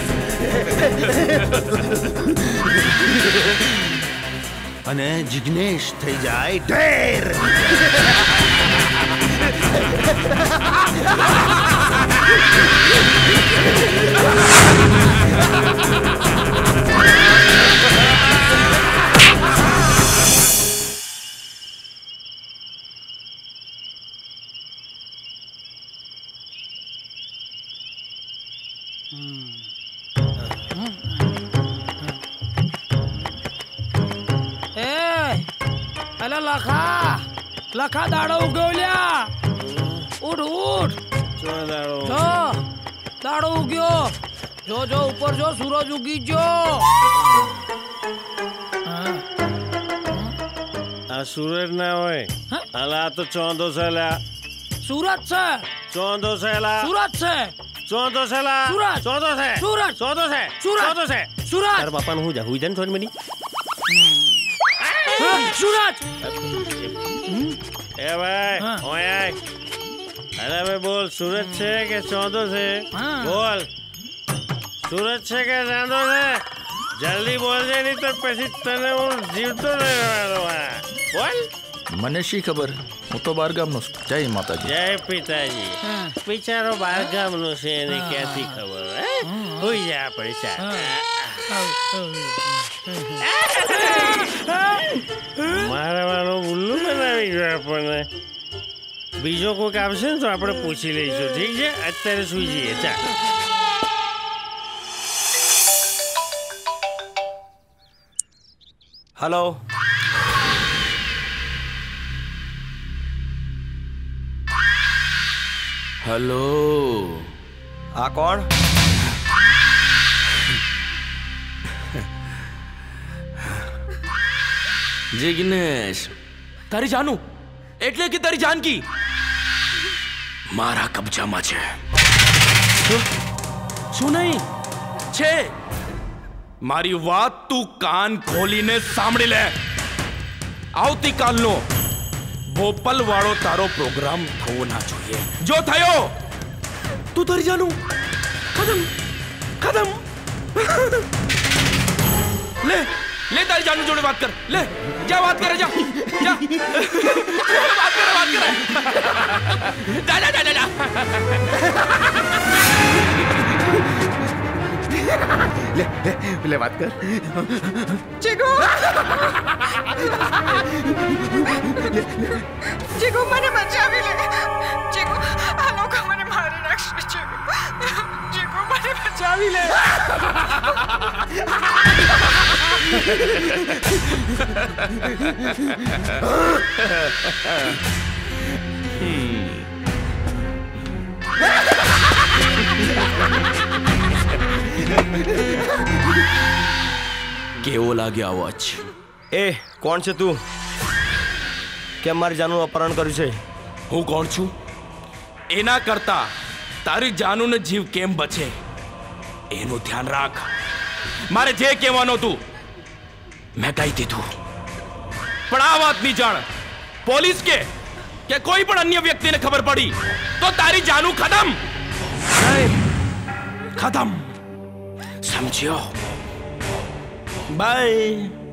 અને જિગ્નેશ થઈ જાય ઢેર. અલા લખા લખા દાડો ઉગવ્યા. ઉઠ ઉઠ, જો દાડો ઉગ્યો. જો જો ઉપર જો સૂરજ ઉગી ગયો. આ સૂરજ ના હોય, અલા તો ચોંદો છે. સૂરજ છે, ચોંદો છે. સૂરજ છે, ચોંદો છે. સૂરજ, ચોંદો છે. સૂરજ, ચોંદો છે. સૂરજ, ચોંદો છે. સૂરજ. તાર બાપાનું હું જા હુઈ જાન થોડી મિનિટ. સૂરજ. એ ભાઈ ઓય આય. અરે ભાઈ બોલ, સૂરજ છે કે ચોંદો છે? બોલ, સૂરજ છે કે ચાંદો છે? જલ્દી બોલજે, નહીં તો પછી તને હું જીવતો નહીં રહેવાનો. બોલ. મને શી ખબર, હું તો બારગામનો છું. જય માતાજી. જય પિતાજી. બિચારો બારગામનો છે, એને ક્યાંથી ખબર? હોઈ જા પૈસા. મારવાનો ઉલ્લુ બનાવી ગયો આપણને. બીજો કોઈક આવશે ને તો આપણે પૂછી લઈશું. ઠીક છે, અત્યારે સુઈ જઈએ. ચા. હલો. હલો, આ કોણ? જિગ્નેશ. તારી જાનુ એટલે કે તારી જાનકી મારા કબજામાં છે. શું નહીં છે? મારી વાત તું કાન ખોલીને સાંભળી લે. આવતીકાલનો ભોપાલ વાળો તારો પ્રોગ્રામ થવો ના જોઈએ. જો થયો તું તારી જાનુ ખતમ ખતમ. લે લે તારી જાનુ જોડે વાત કર. લે જા વાત કરે. જા જા વાત કરે વાત કરે. જા જા જા જા. લે લે લે વાત કર. જીગુ જીગુ મને બચાવી લે. જીગુ આ લોકો મને મારી નાખશે. જીગુ જીગુ મને બચાવી લે. Hmm. કેવો લાગ્યો અવાજ? એ કોણ છે તું? કેમ મારી જાનનું અપહરણ કર્યું છે? હું કોણ છું એના કરતા તારી જાનુને જીવ કેમ બચે એનું ધ્યાન રાખ. મારે જે કહેવાનું હતું મેં કહી દીધું, પણ આ વાતની જાણ પોલીસ કે કે કોઈ પણ અન્ય વ્યક્તિને ખબર પડી તો તારી જાનુ ખતમ ખતમ. સમજ્યો? બાય.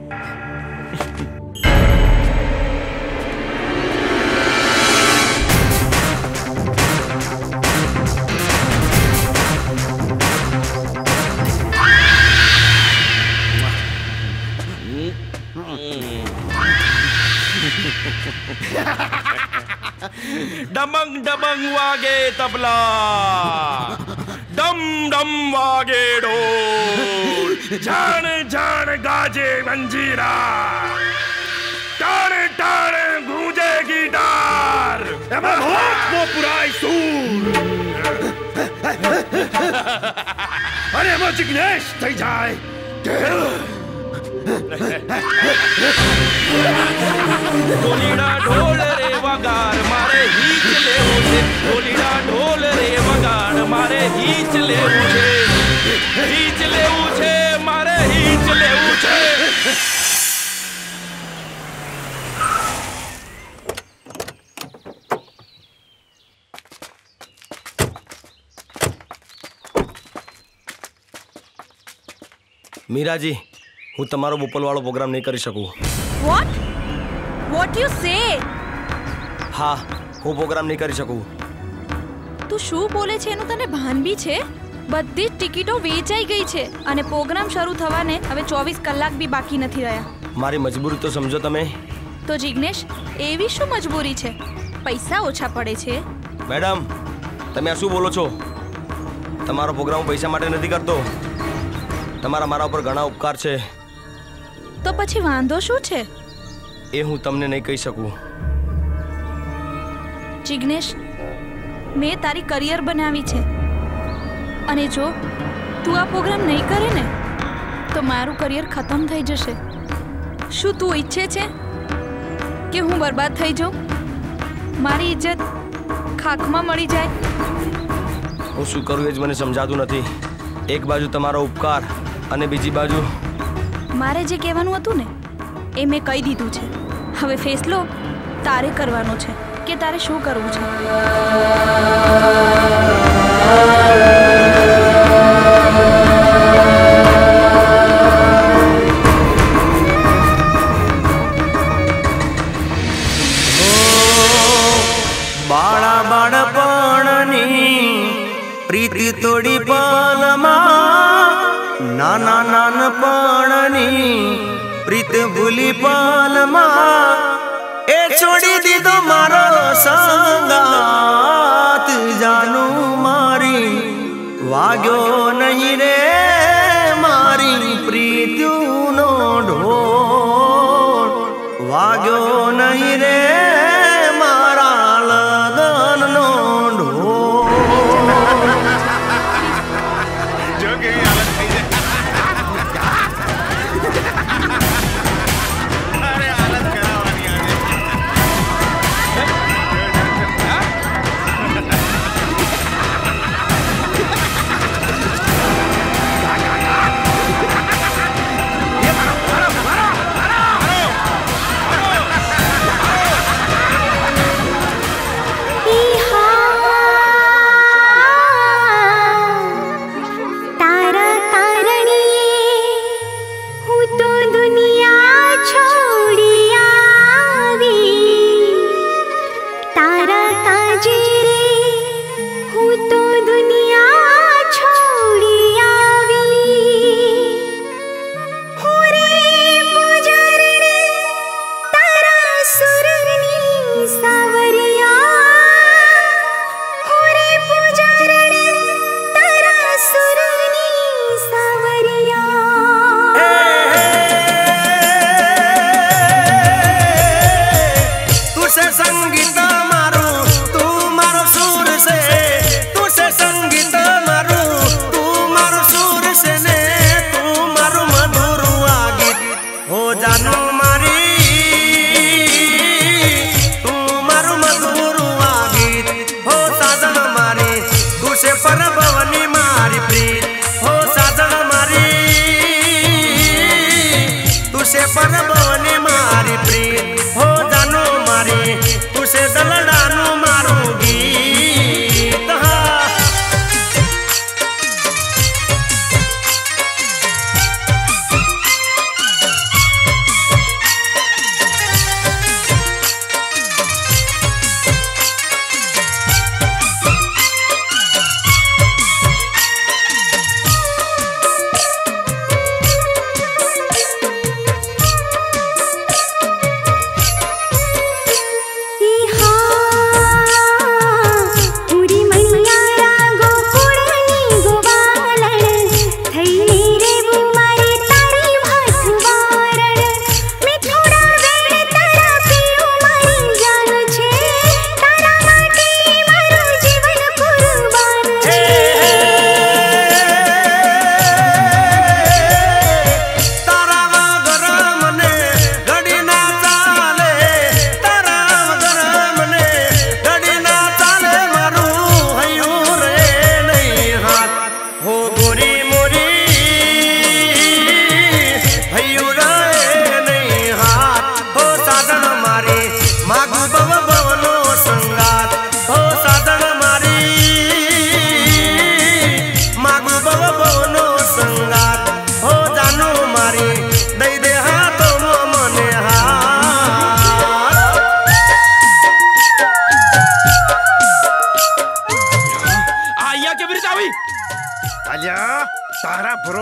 ડમંગ ડમંગ વાગે તબલા, ડમ ડમ વાગે ઢોલ, જાણ જાણ ગાજે મંજીરા, ટાણ ટાણ ગૂંજે ગિટાર, એમાં હોઠનો પુરાય સૂર અને એમાં જિગ્નેશ થઈ જાય. ઢોલીડા ઢોલ રે વગાડ મારે હીચ લેવું છે, ઢોલીડા ઢોલ રે વગાડ મારે હીચ લેવું છે, હીચ લેવું છે મારે હીચ લેવું છે. મીરાજી, હું તમારો બોપલવાળો પ્રોગ્રામ નહીં કરી શકું. Vote what you say? હા, હું પ્રોગ્રામ નહીં કરી શકું. તું શું બોલે છે એનું તને ભાન બી છે? બધી જ ટિકિટો વેચાઈ ગઈ છે અને પ્રોગ્રામ શરૂ થવાને હવે ચોવીસ કલાક બી બાકી નથી રહ્યા. મારી મજબૂરી તો સમજો તમે. તો જિગ્નેશ, એવી શું મજબૂરી છે? પૈસા ઓછા પડે છે? મેડમ, તમે આ શું બોલો છો? તમારો પ્રોગ્રામ પૈસા માટે નથી કરતો. તમારા મારા ઉપર ઘણા ઉપકાર છે. તો પછી વાંધો શું છે? એ હું તમને નહીં કહી શકું. જિગ્નેશ, મેં તારી કરિયર બનાવી છે અને જો તું આ પ્રોગ્રામ નહીં કરે ને તો મારું કરિયર ખતમ થઈ જશે. શું તું ઈચ્છે છે કે હું બરબાદ થઈ જાઉં? મારી ઇજ્જત ખાખમાં મળી જાય? હું શું કરું એ જ મને સમજાતું નથી. એક બાજુ તમારો ઉપકાર અને બીજી બાજુ મારે જે કહેવાનું હતું ને એ મેં કહી દીધું છે. હવે ફેસલો તારે કરવાનો છે કે તારે શું કરવું છે. બાળા બાળપણની પ્રીતિ તોડી પાલમાં, નાના નાનપણની પ્રીત ભૂલી પાલમાં, એ છોડી દીધો મારો સંગાત જાનું મારી, વાગ્યો નહીં રે મારી પ્રીતિનો ઢોલ, વાગ્યો નહીં રે મારા લગનનો ઢોલ.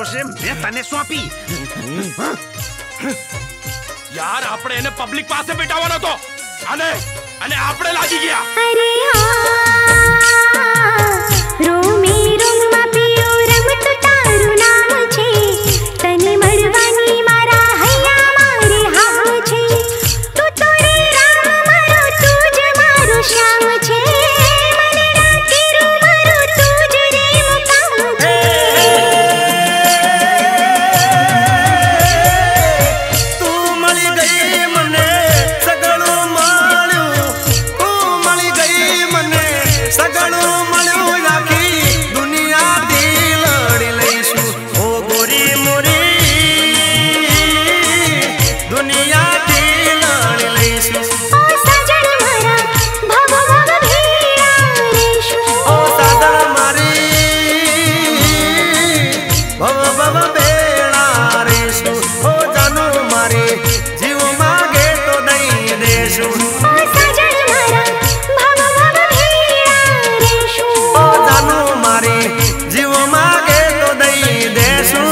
છે મેં તને સોંપી. યાર આપણે એને પબ્લિક પાસે બેઠાવાનો તો અને અને આપણે લાગી ગયા. અરે હા રોમે રોમમાં પિયો રમતું તારું નામ છે તને મળવાની મારા હૈયા મારે હાવ છે તું તો રે રામ મારો તું જ મારો શ્યામ છે મને રાખે રો મારો તું જ રે મુકામ છે. તું મળી ગઈ મને સગળું મળ્યું તું મળી ગઈ મને સગળું મળ્યું રાખી દુનિયાથી લડી લઈશું ઓ ગોરી મોરી દુનિયાથી લડી લઈશું ઓ સજણ મારા ભવ ભવ ભેળા રેશું ઓ સાદળ મારી ભવ ભવ બેડા રેશું ઓ જાનુ મારી જીવ માગે તો દઈ દેશું ઓ સજણ મારા ભવ ભવ ભેળા રેશું ઓ જાનુ મારી જીવ માગે તો દઈ દેશું.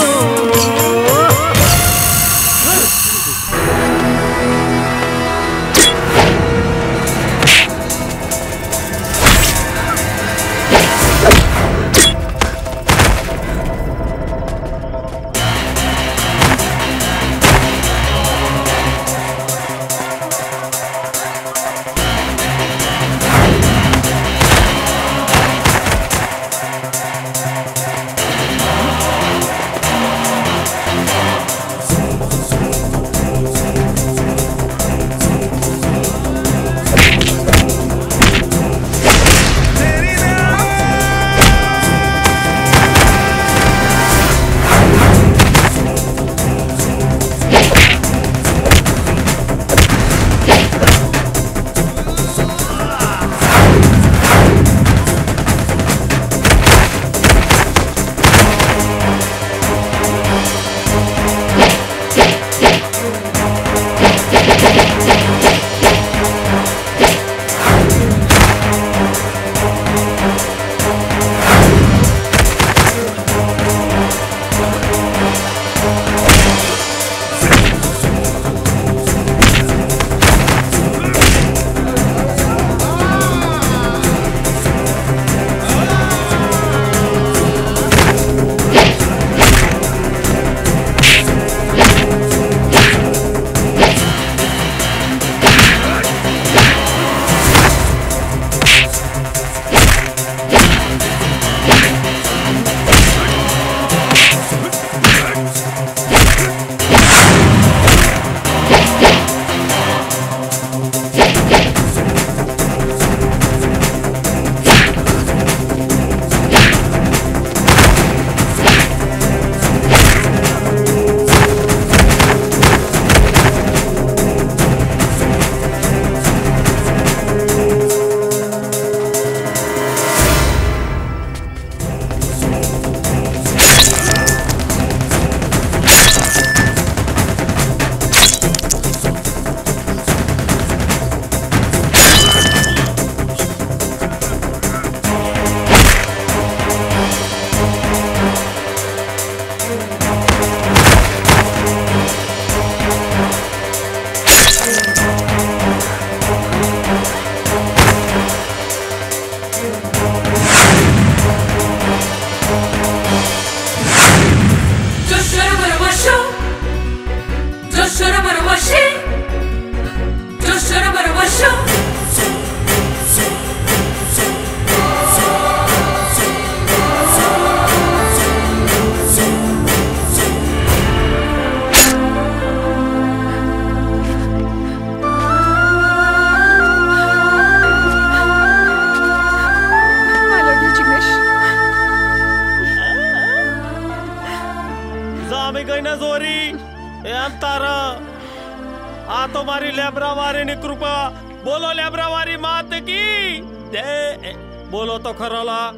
આ તો મારી લેબ્રાવારીની કૃપા. બોલો લેબ્રાવારી માત કી જય. બોલો તો ખરોલા.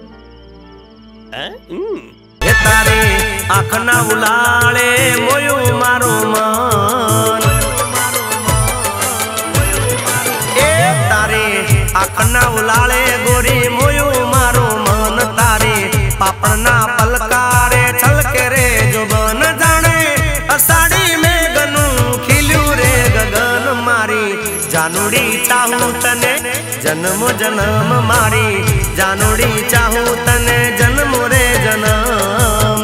હે એ તારે આંખના ઉલાળે મોયું મારું મન. એ તારે આંખના ઉલાળે ગોરી મોયું મારું મન. તારે પાપણના પલકારે છલકે રે જો जानूड़ी चाहूं तने जन्मो जन्म मारी जानूड़ी चाहूं तने जन्मो रे जन्म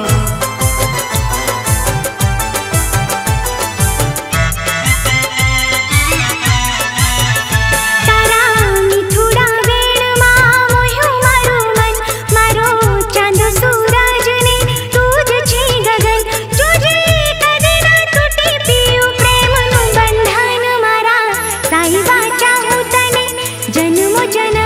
जन्मो जन्म